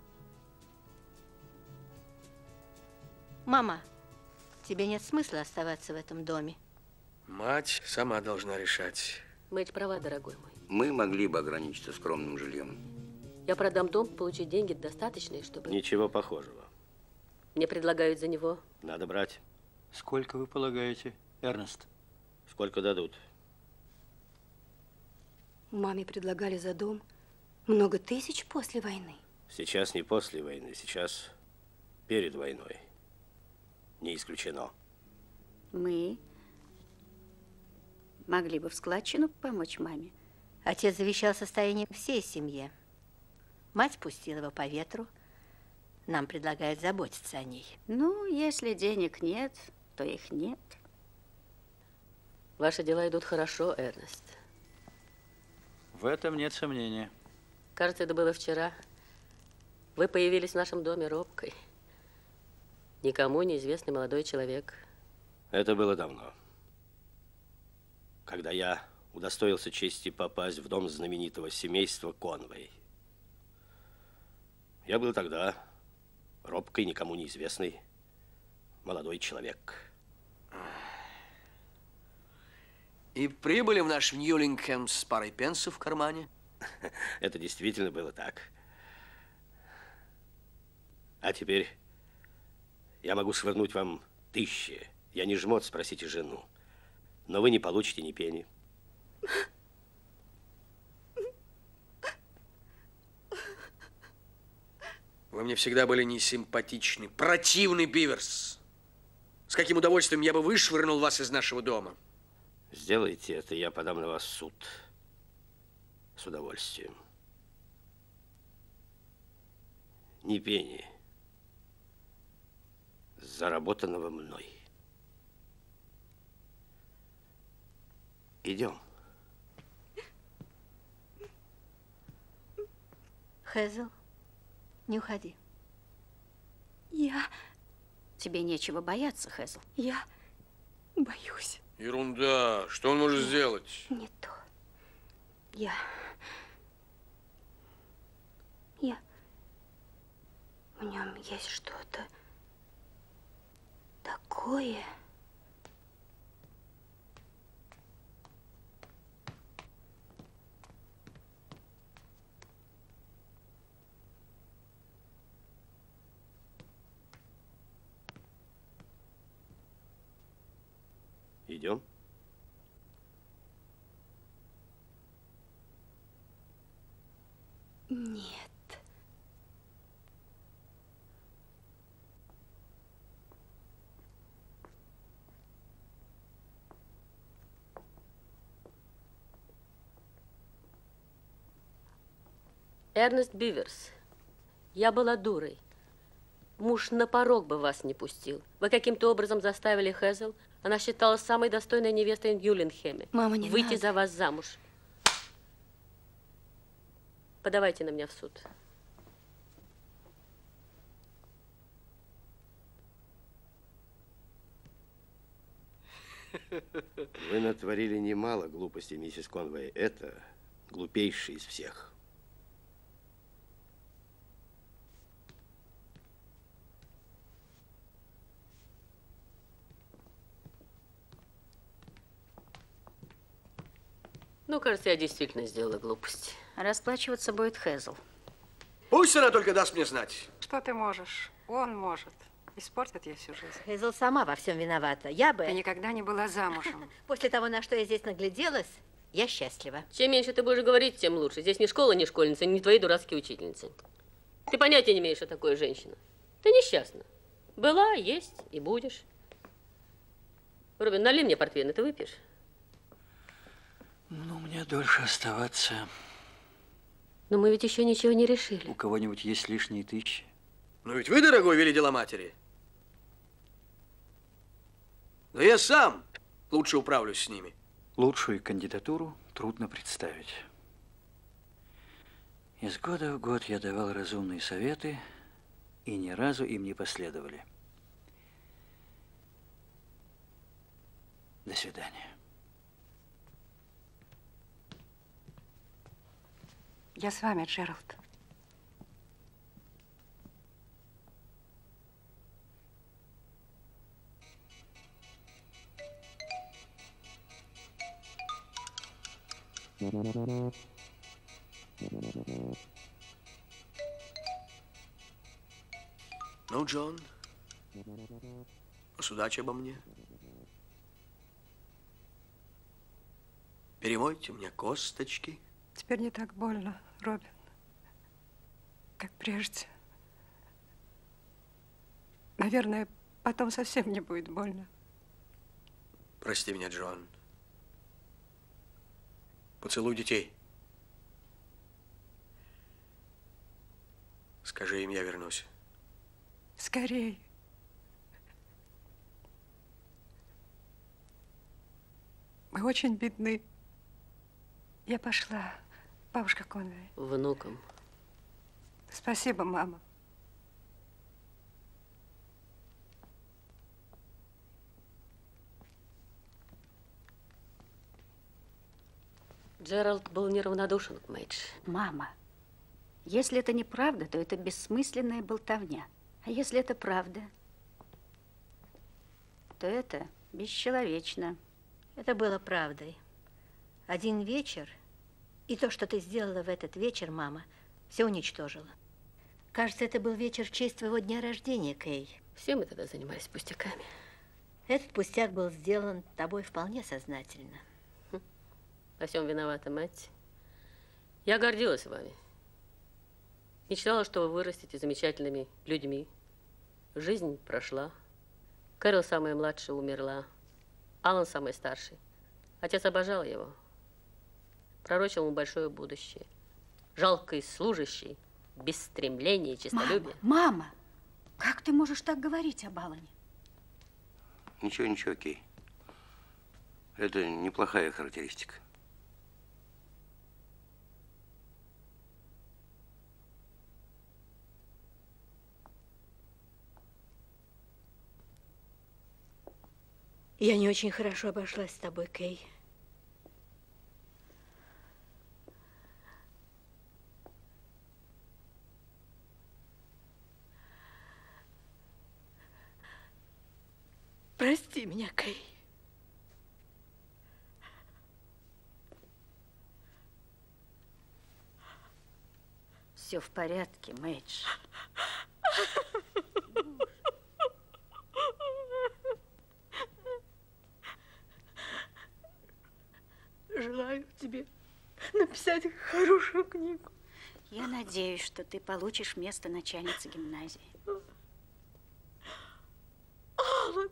Мама, тебе нет смысла оставаться в этом доме. Мать сама должна решать. Мэдж права, дорогой мой. Мы могли бы ограничиться скромным жильем. Я продам дом, получить деньги достаточные, чтобы... Ничего похожего. Мне предлагают за него. Надо брать. Сколько вы полагаете, Эрнест? Сколько дадут? Маме предлагали за дом много тысяч после войны. Сейчас не после войны, сейчас перед войной. Не исключено. Мы могли бы в складчину помочь маме. Отец завещал состояние всей семье. Мать пустила его по ветру. Нам предлагают заботиться о ней. Ну, если денег нет, то их нет. Ваши дела идут хорошо, Эрнест. В этом нет сомнения. Кажется, это было вчера. Вы появились в нашем доме робкой. Никому неизвестный молодой человек. Это было давно. Когда я удостоился чести попасть в дом знаменитого семейства Конвей. Я был тогда робкий, никому неизвестный молодой человек. И прибыли в наш Ньюлингхэм с парой пенсов в кармане? Это действительно было так. А теперь я могу швырнуть вам 1000. Я не жмот, спросите жену. Но вы не получите ни пени. Вы мне всегда были несимпатичны. Противный Биверс. С каким удовольствием я бы вышвырнул вас из нашего дома. Сделайте это, я подам на вас в суд. С удовольствием. Ни пени, заработанного мной. Идем. Хезл, не уходи. Тебе нечего бояться, Хезл. Я боюсь. Ерунда. Что он может сделать? Не то. В нем есть что-то такое. Идем. Нет. Эрнест Биверс, я была дурой. Муж на порог бы вас не пустил. Вы каким-то образом заставили Хезл. Она считалась самой достойной невестой в Ньюлингхэме. Мама, не выйти надо. за вас замуж. Подавайте на меня в суд. Вы натворили немало глупостей, миссис Конвей. Это глупейший из всех. Ну, кажется, я действительно сделала глупость. Расплачиваться будет Хезл. Пусть она только даст мне знать. Что ты можешь? Он может. Испортит ей всю жизнь. Хезл сама во всем виновата. Я бы... Ты никогда не была замужем. После того, на что я здесь нагляделась, я счастлива. Чем меньше ты будешь говорить, тем лучше. Здесь не школа, не школьница, не твои дурацкие учительницы. Ты понятия не имеешь, что такое женщина. Ты несчастна. Была, есть и будешь. Робин, налей мне портвейн, ты выпьешь? Ну, мне дольше оставаться. Но мы ведь еще ничего не решили. У кого-нибудь есть лишние 1000? Но ведь вы, дорогой, вели дела матери. Но я сам лучше управлюсь с ними. Лучшую кандидатуру трудно представить. Из года в год я давал разумные советы, и ни разу им не последовали. До свидания. Я с вами, Джеральд. Ну, Джон, судачь обо мне. Перемойте мне косточки. Теперь не так больно, Робин, как прежде. Наверное, потом совсем не будет больно. Прости меня, Джон. Поцелуй детей. Скажи им, я вернусь. Скорей. Мы очень бедны. Я пошла, бабушка Конвей. Внукам. Спасибо, мама. Джеральд был неравнодушен к Мэйдж. Мама, если это неправда, то это бессмысленная болтовня. А если это правда, то это бесчеловечно. Это было правдой. Один вечер, и то, что ты сделала в этот вечер, мама, все уничтожило. Кажется, это был вечер в честь твоего дня рождения, Кей. Все мы тогда занимались пустяками. Этот пустяк был сделан тобой вполне сознательно. Во всем виновата мать. Я гордилась вами. Мечтала, что вы вырастете замечательными людьми. Жизнь прошла. Кэрол, самая младшая, умерла. Алан, самый старший. Отец обожал его. Пророчил ему большое будущее. Жалкий служащий, без стремления и честолюбия. Мама, как ты можешь так говорить об Алане? Ничего, ничего, Кей. Это неплохая характеристика. Я не очень хорошо обошлась с тобой, Кей. Прости меня, Кей. Все в порядке, Мэйдж. Желаю тебе написать хорошую книгу. Я надеюсь, что ты получишь место начальницы гимназии. Алан.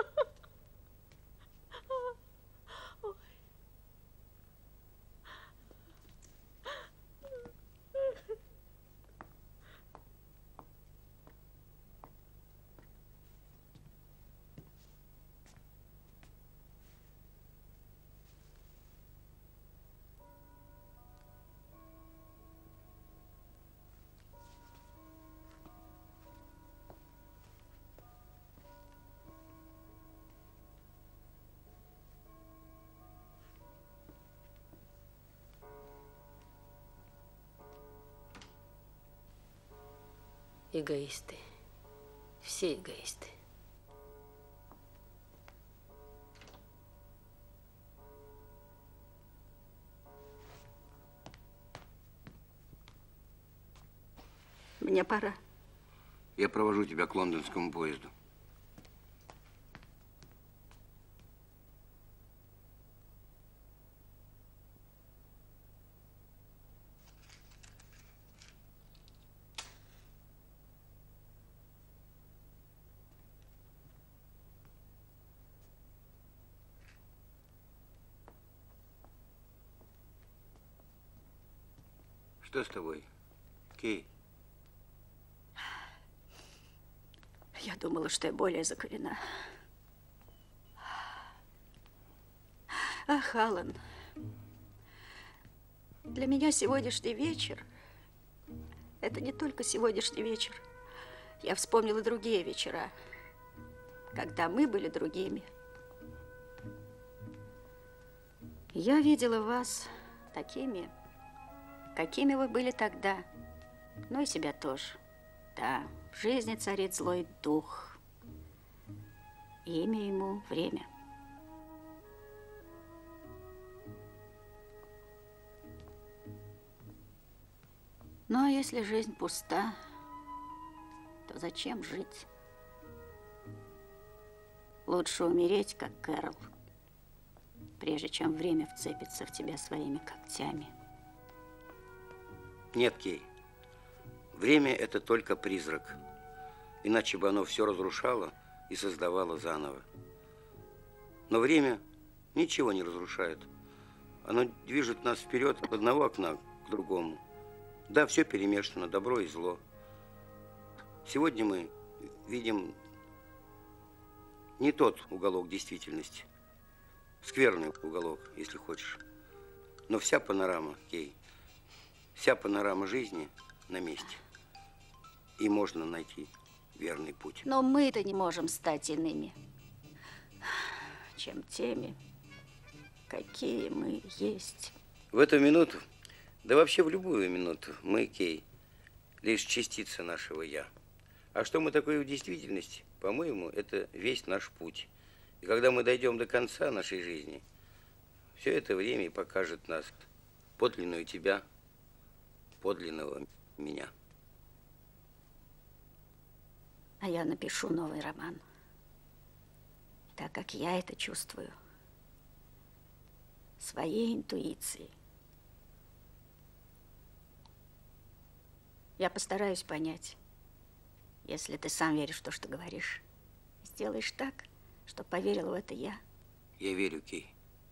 Эгоисты. Все эгоисты. Мне пора. Я провожу тебя к лондонскому поезду. Что с тобой, Кей? Я думала, что я более закалена. Ах, Алан, для меня сегодняшний вечер – это не только сегодняшний вечер. Я вспомнила другие вечера, когда мы были другими. Я видела вас такими, какими вы были тогда, ну и себя тоже. Да, в жизни царит злой дух. Имя ему – время. Ну, а если жизнь пуста, то зачем жить? Лучше умереть, как Кэрол, прежде чем время вцепится в тебя своими когтями. Нет, Кей. Время – это только призрак. Иначе бы оно все разрушало и создавало заново. Но время ничего не разрушает. Оно движет нас вперед от одного окна к другому. Да, все перемешано, добро и зло. Сегодня мы видим не тот уголок действительности. Скверный уголок, если хочешь. Но вся панорама, Кей, вся панорама жизни на месте. И можно найти верный путь. Но мы-то не можем стать иными, чем теми, какие мы есть. В эту минуту, да вообще в любую минуту, мы, Кей, лишь частица нашего «я». А что мы такое в действительности, по-моему, это весь наш путь. И когда мы дойдем до конца нашей жизни, все это время и покажет нас, подлинную тебя, подлинного меня. А я напишу новый роман, так как я это чувствую своей интуицией. Я постараюсь понять, если ты сам веришь в то, что говоришь. Сделаешь так, что поверил в это я. Я верю, Кей.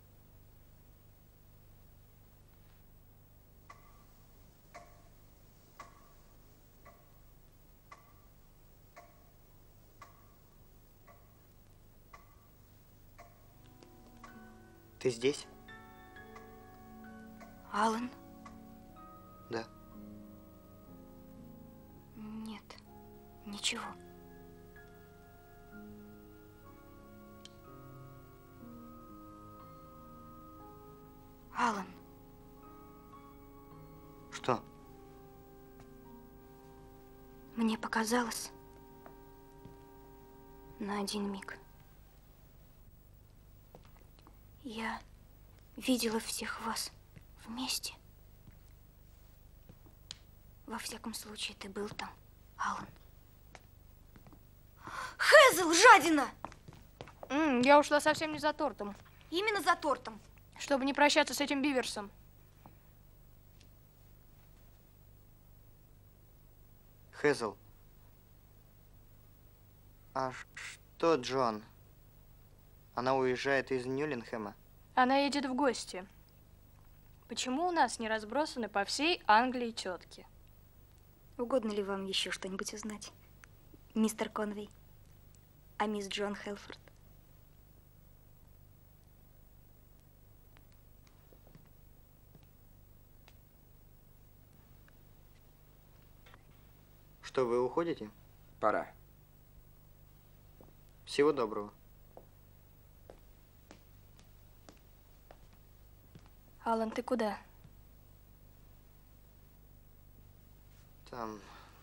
Ты здесь? Алан? Да. Нет, ничего. Алан. Что? Мне показалось на один миг. Я видела всех вас вместе. Во всяком случае, ты был там, Алан. Хезл, жадина! Я ушла совсем не за тортом. Именно за тортом. Чтобы не прощаться с этим Биверсом. Хезл. А что, Джон? Она уезжает из Ньюлингхэма? Она едет в гости. Почему у нас не разбросаны по всей Англии тетки? Угодно ли вам еще что-нибудь узнать, мистер Конвей? А мисс Джон Хелфорд? Что, вы уходите? Пора. Всего доброго. Алан, ты куда? Там...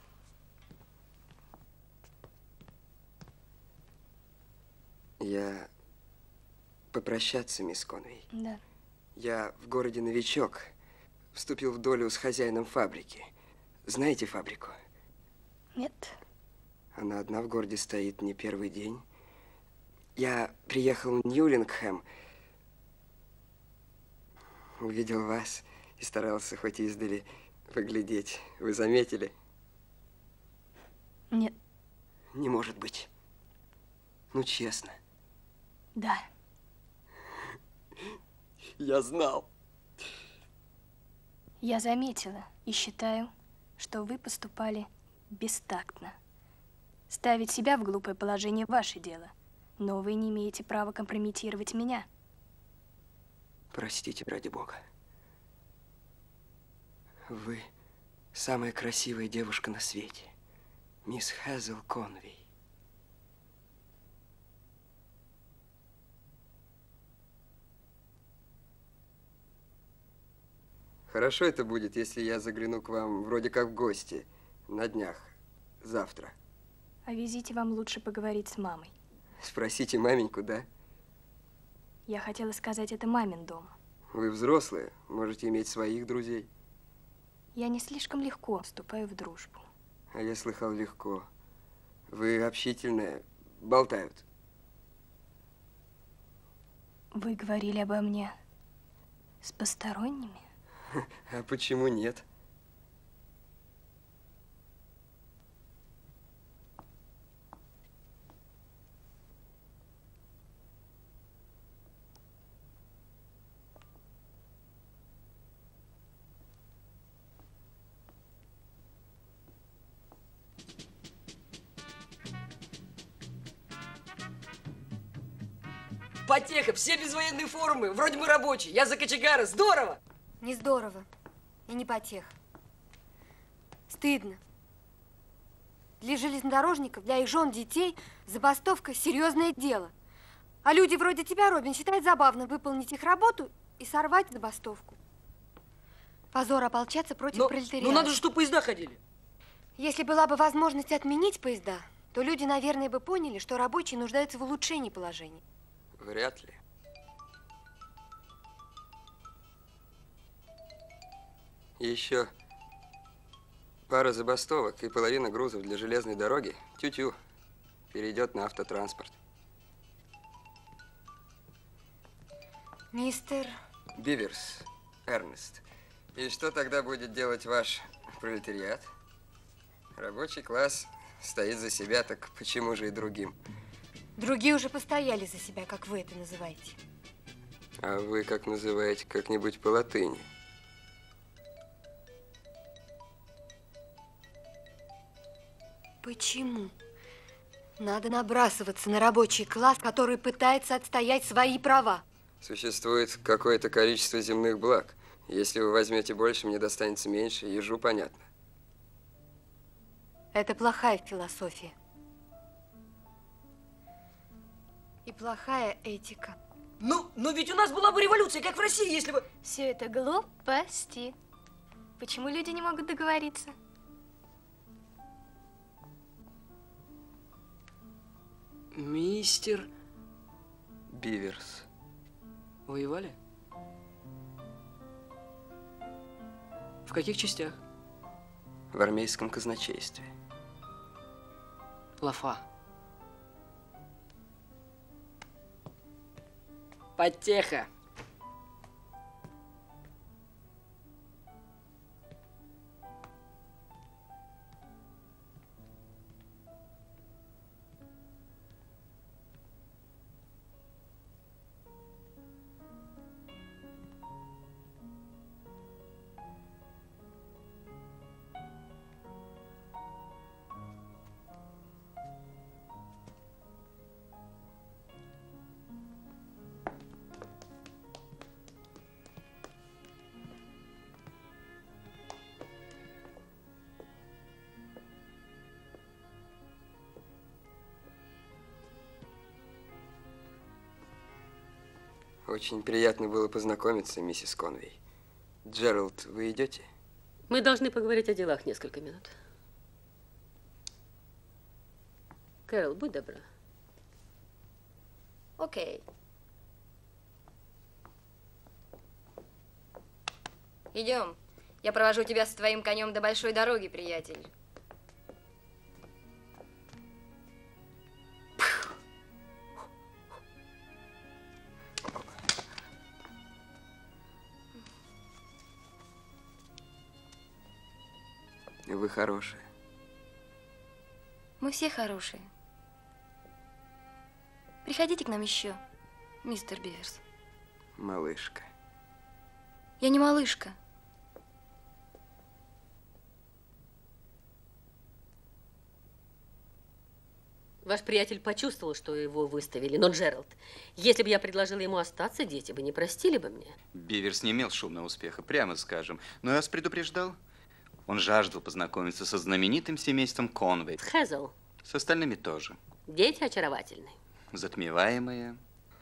Я попрощаться, мисс Конвей. Да. Я в городе новичок. Вступил в долю с хозяином фабрики. Знаете фабрику? Нет. Она одна в городе стоит не первый день. Я приехал в Ньюлингхэм, увидел вас и старался хоть издали поглядеть. Вы заметили? Нет. Не может быть. Ну, честно. Да. Я знал. Я заметила и считаю, что вы поступали бестактно. Ставить себя в глупое положение – ваше дело. Но вы не имеете права компрометировать меня. Простите, ради бога. Вы самая красивая девушка на свете, мисс Хезл Конвей. Хорошо это будет, если я загляну к вам вроде как в гости на днях, завтра. О визите вам лучше поговорить с мамой. Спросите маменьку, да? Я хотела сказать, это мамин дом. Вы взрослые, можете иметь своих друзей. Я не слишком легко вступаю в дружбу. А я слыхал легко. Вы общительная, болтают. Вы говорили обо мне с посторонними? А почему нет? Потеха, все без военной формы. Вроде мы рабочие. Я за кочегара. Здорово! Не здорово. И не потех. Стыдно. Для железнодорожников, для их жен, детей забастовка – серьезное дело. А люди вроде тебя, Робин, считают забавным выполнить их работу и сорвать забастовку. Позор ополчаться против пролетариата. Ну надо же, чтобы поезда ходили. Если была бы возможность отменить поезда, то люди, наверное, бы поняли, что рабочие нуждаются в улучшении положения. Вряд ли. Еще пара забастовок и половина грузов для железной дороги, тю-тю, перейдет на автотранспорт. Мистер Биверс, Эрнест. И что тогда будет делать ваш пролетариат? Рабочий класс стоит за себя, так почему же и другим? Другие уже постояли за себя, как вы это называете. А вы как называете как-нибудь по латыни? Почему? Надо набрасываться на рабочий класс, который пытается отстоять свои права. Существует какое-то количество земных благ. Если вы возьмете больше, мне достанется меньше, ежу понятно. Это плохая философия. И плохая этика. Ну ведь у нас была бы революция, как в России, если бы... Все это глупости. Почему люди не могут договориться? Мистер Биверс. Воевали? В каких частях? В армейском казначействе. Лафа. Потеха. Очень приятно было познакомиться, миссис Конвей. Джеральд, вы идете? Мы должны поговорить о делах несколько минут. Кэрол, будь добра. Окей. Идем. Я провожу тебя с твоим конем до большой дороги, приятель. Вы хорошие. Мы все хорошие. Приходите к нам еще, мистер Биверс. Малышка. Я не малышка. Ваш приятель почувствовал, что его выставили, но, Джеральд, если бы я предложила ему остаться, дети бы не простили бы мне. Биверс не имел шумного успеха, прямо скажем. Но я вас предупреждал. Он жаждал познакомиться со знаменитым семейством Конвей. Хезл. С остальными тоже. Дети очаровательные. Затмеваемые.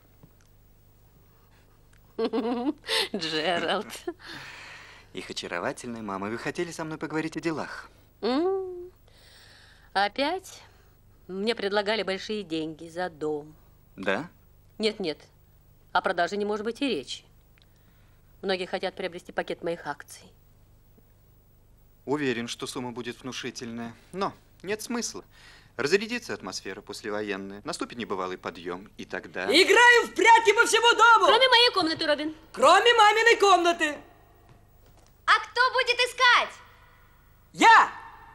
Джеральд. Их очаровательная мама. Вы хотели со мной поговорить о делах? Опять? Мне предлагали большие деньги за дом. Да? Нет. О продаже не может быть и речи. Многие хотят приобрести пакет моих акций. Уверен, что сумма будет внушительная. Но нет смысла. Разрядится атмосфера послевоенная, наступит небывалый подъем, и тогда... Играем в прятки по всему дому! Кроме моей комнаты, Робин. Кроме маминой комнаты. А кто будет искать? Я!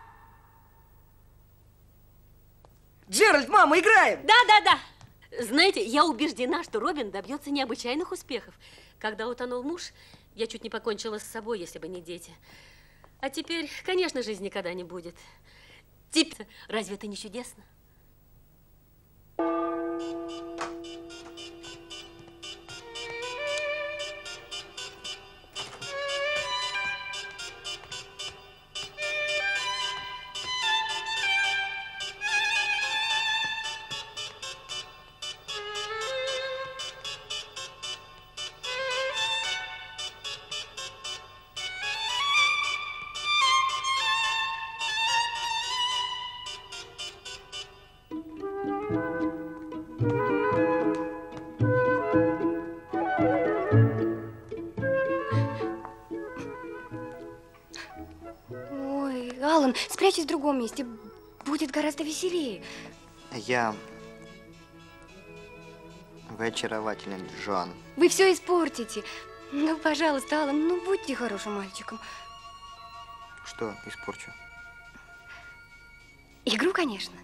Джеральд, мама, играем! Да. Знаете, я убеждена, что Робин добьется необычайных успехов. Когда утонул муж, я чуть не покончила с собой, если бы не дети. А теперь, конечно, жизнь никогда не будет. Теперь, разве это не чудесно? устройтесь в другом месте. Будет гораздо веселее. Вы очарователен, Джон. Вы все испортите. Ну, пожалуйста, Алан, ну будьте хорошим мальчиком. Что испорчу? Игру, конечно.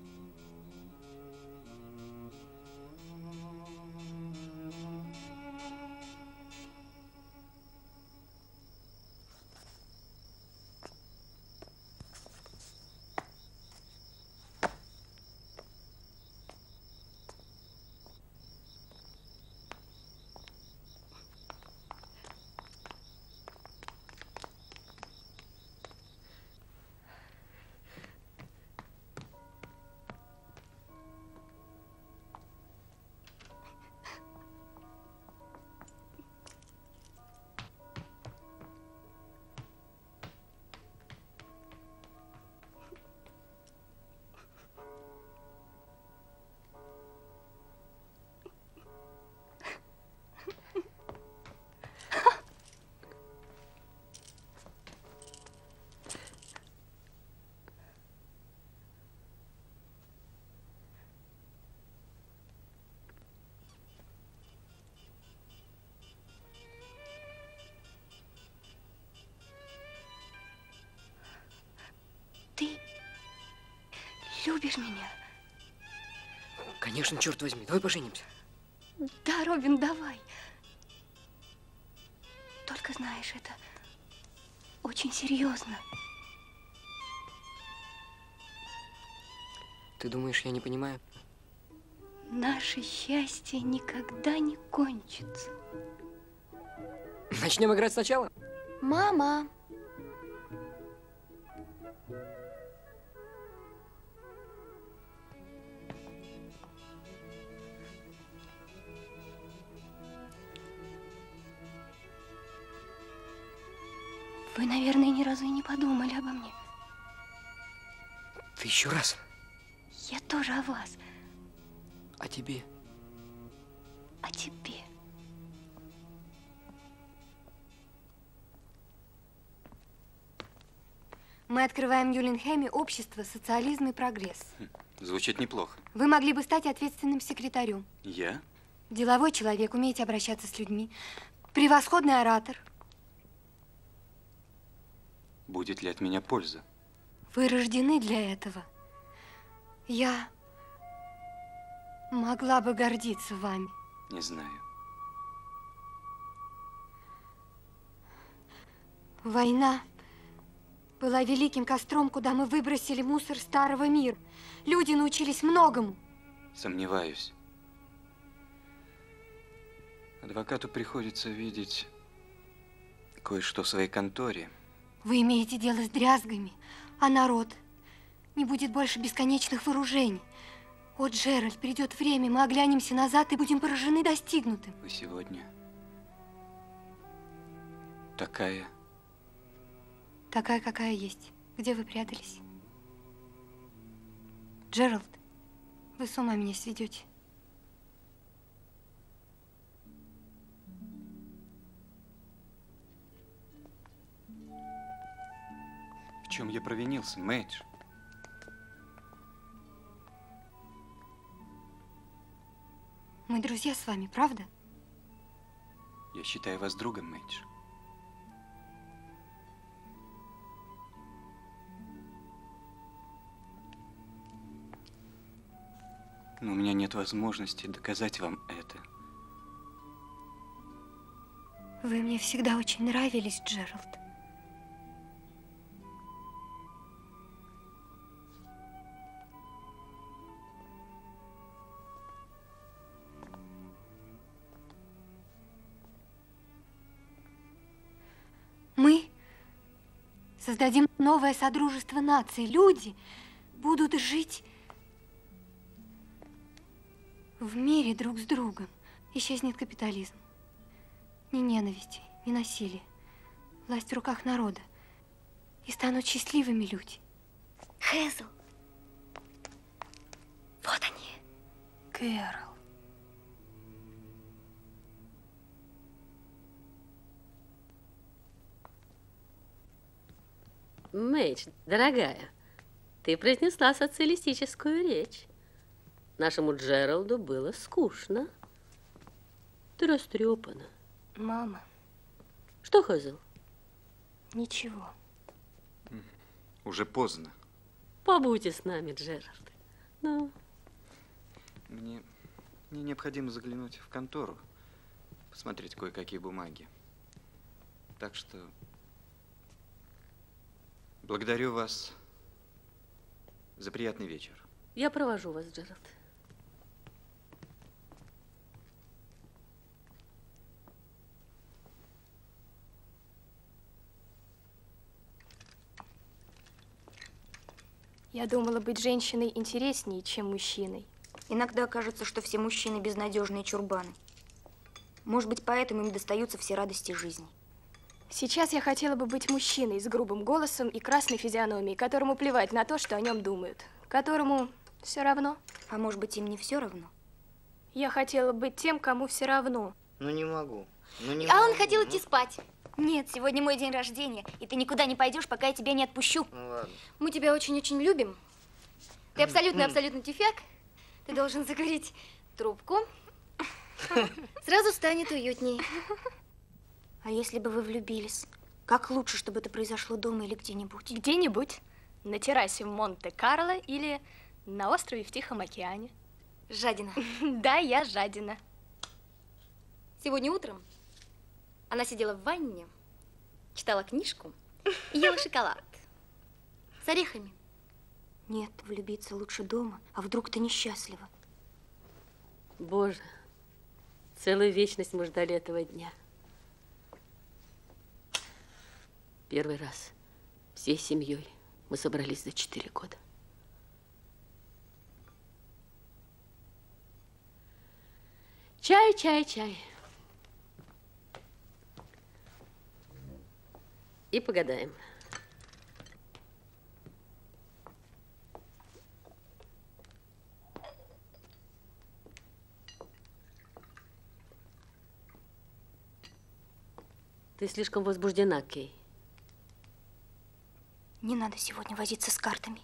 Ты любишь меня? Конечно, черт возьми, давай поженимся. Да, Робин, давай. Только знаешь, это очень серьезно. Ты думаешь, я не понимаю? Наше счастье никогда не кончится. Начнем играть сначала? Мама. Вы, наверное, ни разу и не подумали обо мне. Ты еще раз. Я тоже о вас. О тебе. О тебе. Мы открываем в Нюлленхеме общество «Социализм и прогресс». Звучит неплохо. Вы могли бы стать ответственным секретарем. Я? Деловой человек, умеете обращаться с людьми. Превосходный оратор. Будет ли от меня польза? Вы рождены для этого. Я могла бы гордиться вами. Не знаю. Война была великим костром, куда мы выбросили мусор старого мира. Люди научились многому. Сомневаюсь. Адвокату приходится видеть кое-что в своей конторе. Вы имеете дело с дрязгами, а народ не будет больше бесконечных вооружений. О, Джеральд, придет время, мы оглянемся назад и будем поражены достигнутым. Вы сегодня такая... Такая, какая есть. Где вы прятались? Джеральд, вы с ума меня сведете. В чем я провинился, Мэйдж? Мы друзья с вами, правда? Я считаю вас другом, Мэйдж. Но у меня нет возможности доказать вам это. Вы мне всегда очень нравились, Джеральд. Мы создадим новое содружество наций. Люди будут жить в мире друг с другом. Исчезнет капитализм. Ни ненависти, ни насилия. Власть в руках народа. И станут счастливыми люди. Хезл. Вот они. Кэрол. Мэйдж, дорогая, Ты произнесла социалистическую речь. Нашему Джералду было скучно. Ты растрепана. Мама. Что, Хезл? Ничего. Уже поздно. Побудьте с нами, Джерард. Ну. Мне необходимо заглянуть в контору, посмотреть кое-какие бумаги. Так что благодарю вас за приятный вечер. Я провожу вас, Джерард. Я думала, быть женщиной интереснее, чем мужчиной. Иногда кажется, что все мужчины безнадежные чурбаны. Может быть, поэтому им достаются все радости жизни. Сейчас я хотела бы быть мужчиной с грубым голосом и красной физиономией, которому плевать на то, что о нем думают. Которому все равно. А может быть, им не все равно? Я хотела быть тем, кому все равно. Ну не могу. Он хотел идти спать. Нет, сегодня мой день рождения, и ты никуда не пойдешь, пока я тебя не отпущу. Ну ладно. Мы тебя очень-очень любим. Ты абсолютно тюфяк. Ты должен закурить трубку. Сразу станет уютнее. А если бы вы влюбились? Как лучше, чтобы это произошло дома или где-нибудь? Где-нибудь. На террасе в Монте-Карло или на острове в Тихом океане. Жадина. Да, я жадина. Сегодня утром она сидела в ванне, читала книжку и ела шоколад с орехами. Нет, влюбиться лучше дома, а вдруг ты несчастлива? Боже, целую вечность мы ждали этого дня. Первый раз всей семьей мы собрались за 4 года. Чай, чай, чай. И погадаем. Ты слишком возбуждена, Кей. Не надо сегодня возиться с картами.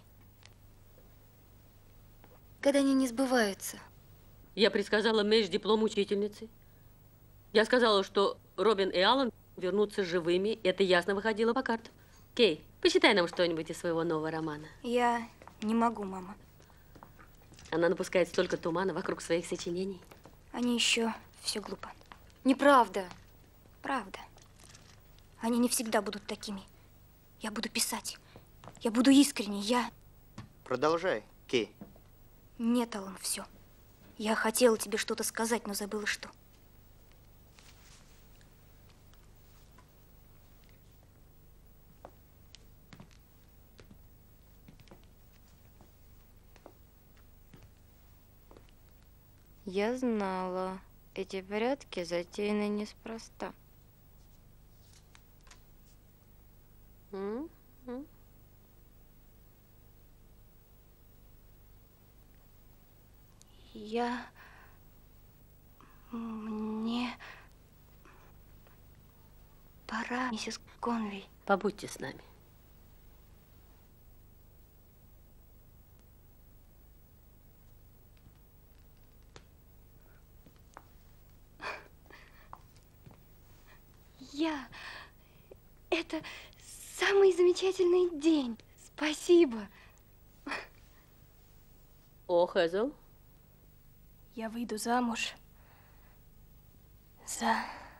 Когда они не сбываются. Я предсказала Мэйдж диплом учительницы. Я сказала, что Робин и Аллан вернутся живыми. Это ясно выходило по картам. Кей, почитай нам что-нибудь из своего нового романа. Я не могу, мама. Она напускает столько тумана вокруг своих сочинений. Они еще все глупо. Неправда. Правда. Они не всегда будут такими. Я буду писать. Я буду искренней. Я... Продолжай, Кей. Нет, Аллан, все. Я хотела тебе что-то сказать, но забыла, что. Я знала, эти порядки затеяны неспроста. Мне пора, миссис Конвей. Побудьте с нами. Это самый замечательный день. Спасибо. О, Хезл. Я выйду замуж за...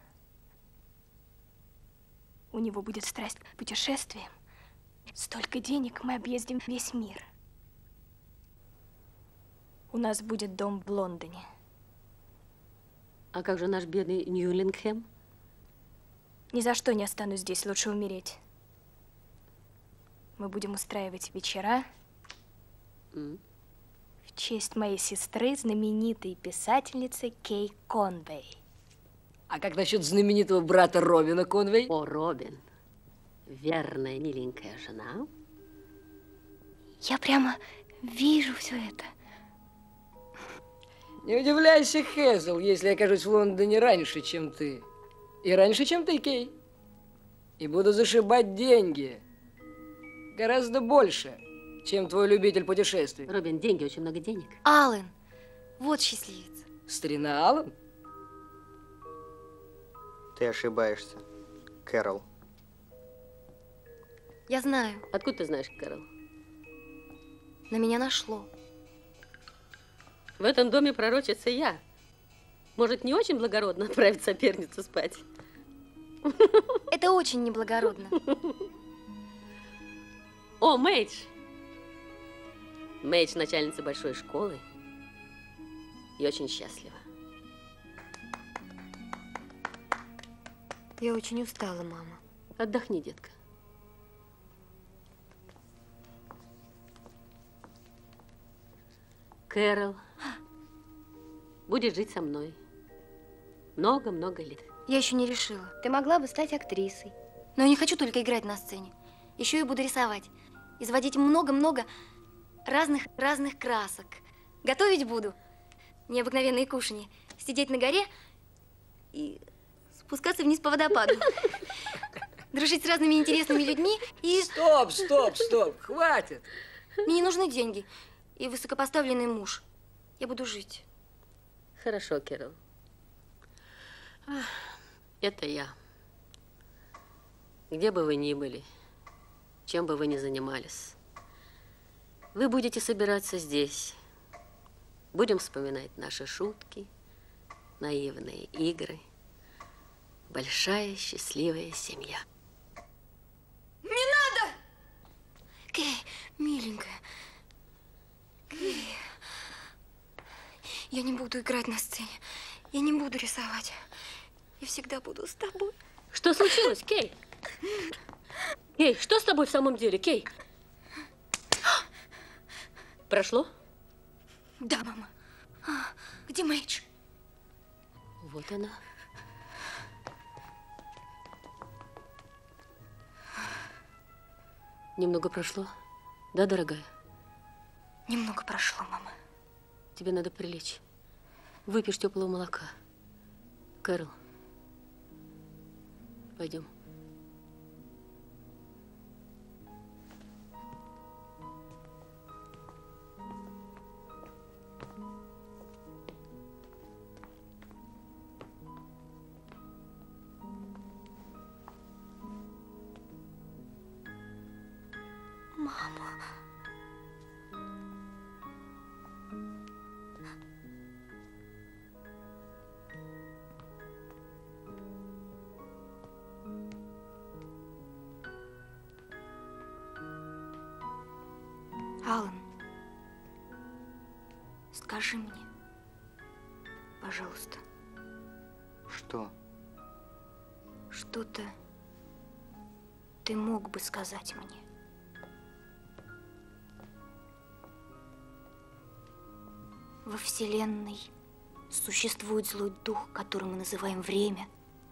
У него будет страсть к путешествиям. Столько денег, мы объездим весь мир. У нас будет дом в Лондоне. А как же наш бедный Ньюлингхэм? Ни за что не останусь здесь, лучше умереть. Мы будем устраивать вечера в честь моей сестры, знаменитой писательницы Кей Конвей. А как насчет знаменитого брата Робина Конвей? О, Робин. Верная, миленькая жена. Я прямо вижу все это. Не удивляйся, Хезл, если я окажусь в Лондоне раньше, чем ты. И раньше, чем ты, Кей. И буду зашибать деньги. Гораздо больше, чем твой любитель путешествий. Робин, деньги, очень много денег. Аллен, вот счастливец. Старина Аллен? Ты ошибаешься, Кэрол. Я знаю. Откуда ты знаешь, Кэрол? На меня нашло. В этом доме пророчица я. Может, не очень благородно отправить соперницу спать? Это очень неблагородно. О, Мэйдж! Мэйдж начальница большой школы и очень счастлива. Я очень устала, мама. Отдохни, детка. Кэрол будет жить со мной много-много лет. Я еще не решила. Ты могла бы стать актрисой. Но я не хочу только играть на сцене. Еще и буду рисовать. Изводить много-много разных красок. Готовить буду. Необыкновенные кушанья. Сидеть на горе и спускаться вниз по водопаду. Дружить с разными интересными людьми и... Стоп, хватит. Мне не нужны деньги и высокопоставленный муж. Я буду жить. Хорошо, Кэрол. Это я. Где бы вы ни были, чем бы вы ни занимались, вы будете собираться здесь. Будем вспоминать наши шутки, наивные игры. Большая счастливая семья. Не надо! Кей, миленькая. Кей. Я не буду играть на сцене. Я не буду рисовать. Я всегда буду с тобой. Что случилось, Кей? Кей, что с тобой в самом деле, Кей? Прошло? Да, мама. Где Мэйдж? Вот она. Немного прошло, да, дорогая? Немного прошло, мама. Тебе надо прилечь. Выпьешь теплого молока. Кэрол, пойдем. Мама. Аллен, скажи мне, пожалуйста. Что? Что-то ты мог бы сказать мне. Во Вселенной существует злой дух, который мы называем время.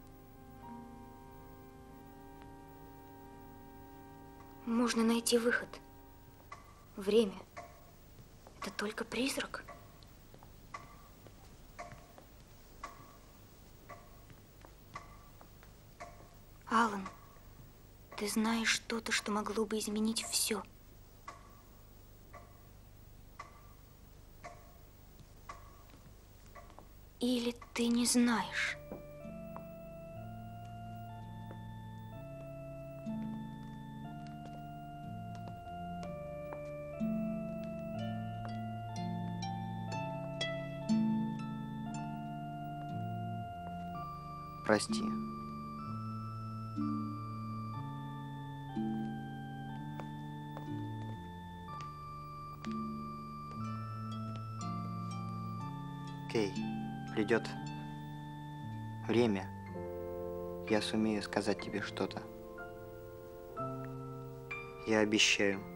Можно найти выход. Время – это только призрак. Аллен, ты знаешь что-то, что могло бы изменить все. Или ты не знаешь? Прости. Кей, придет время, я сумею сказать тебе что-то. Я обещаю.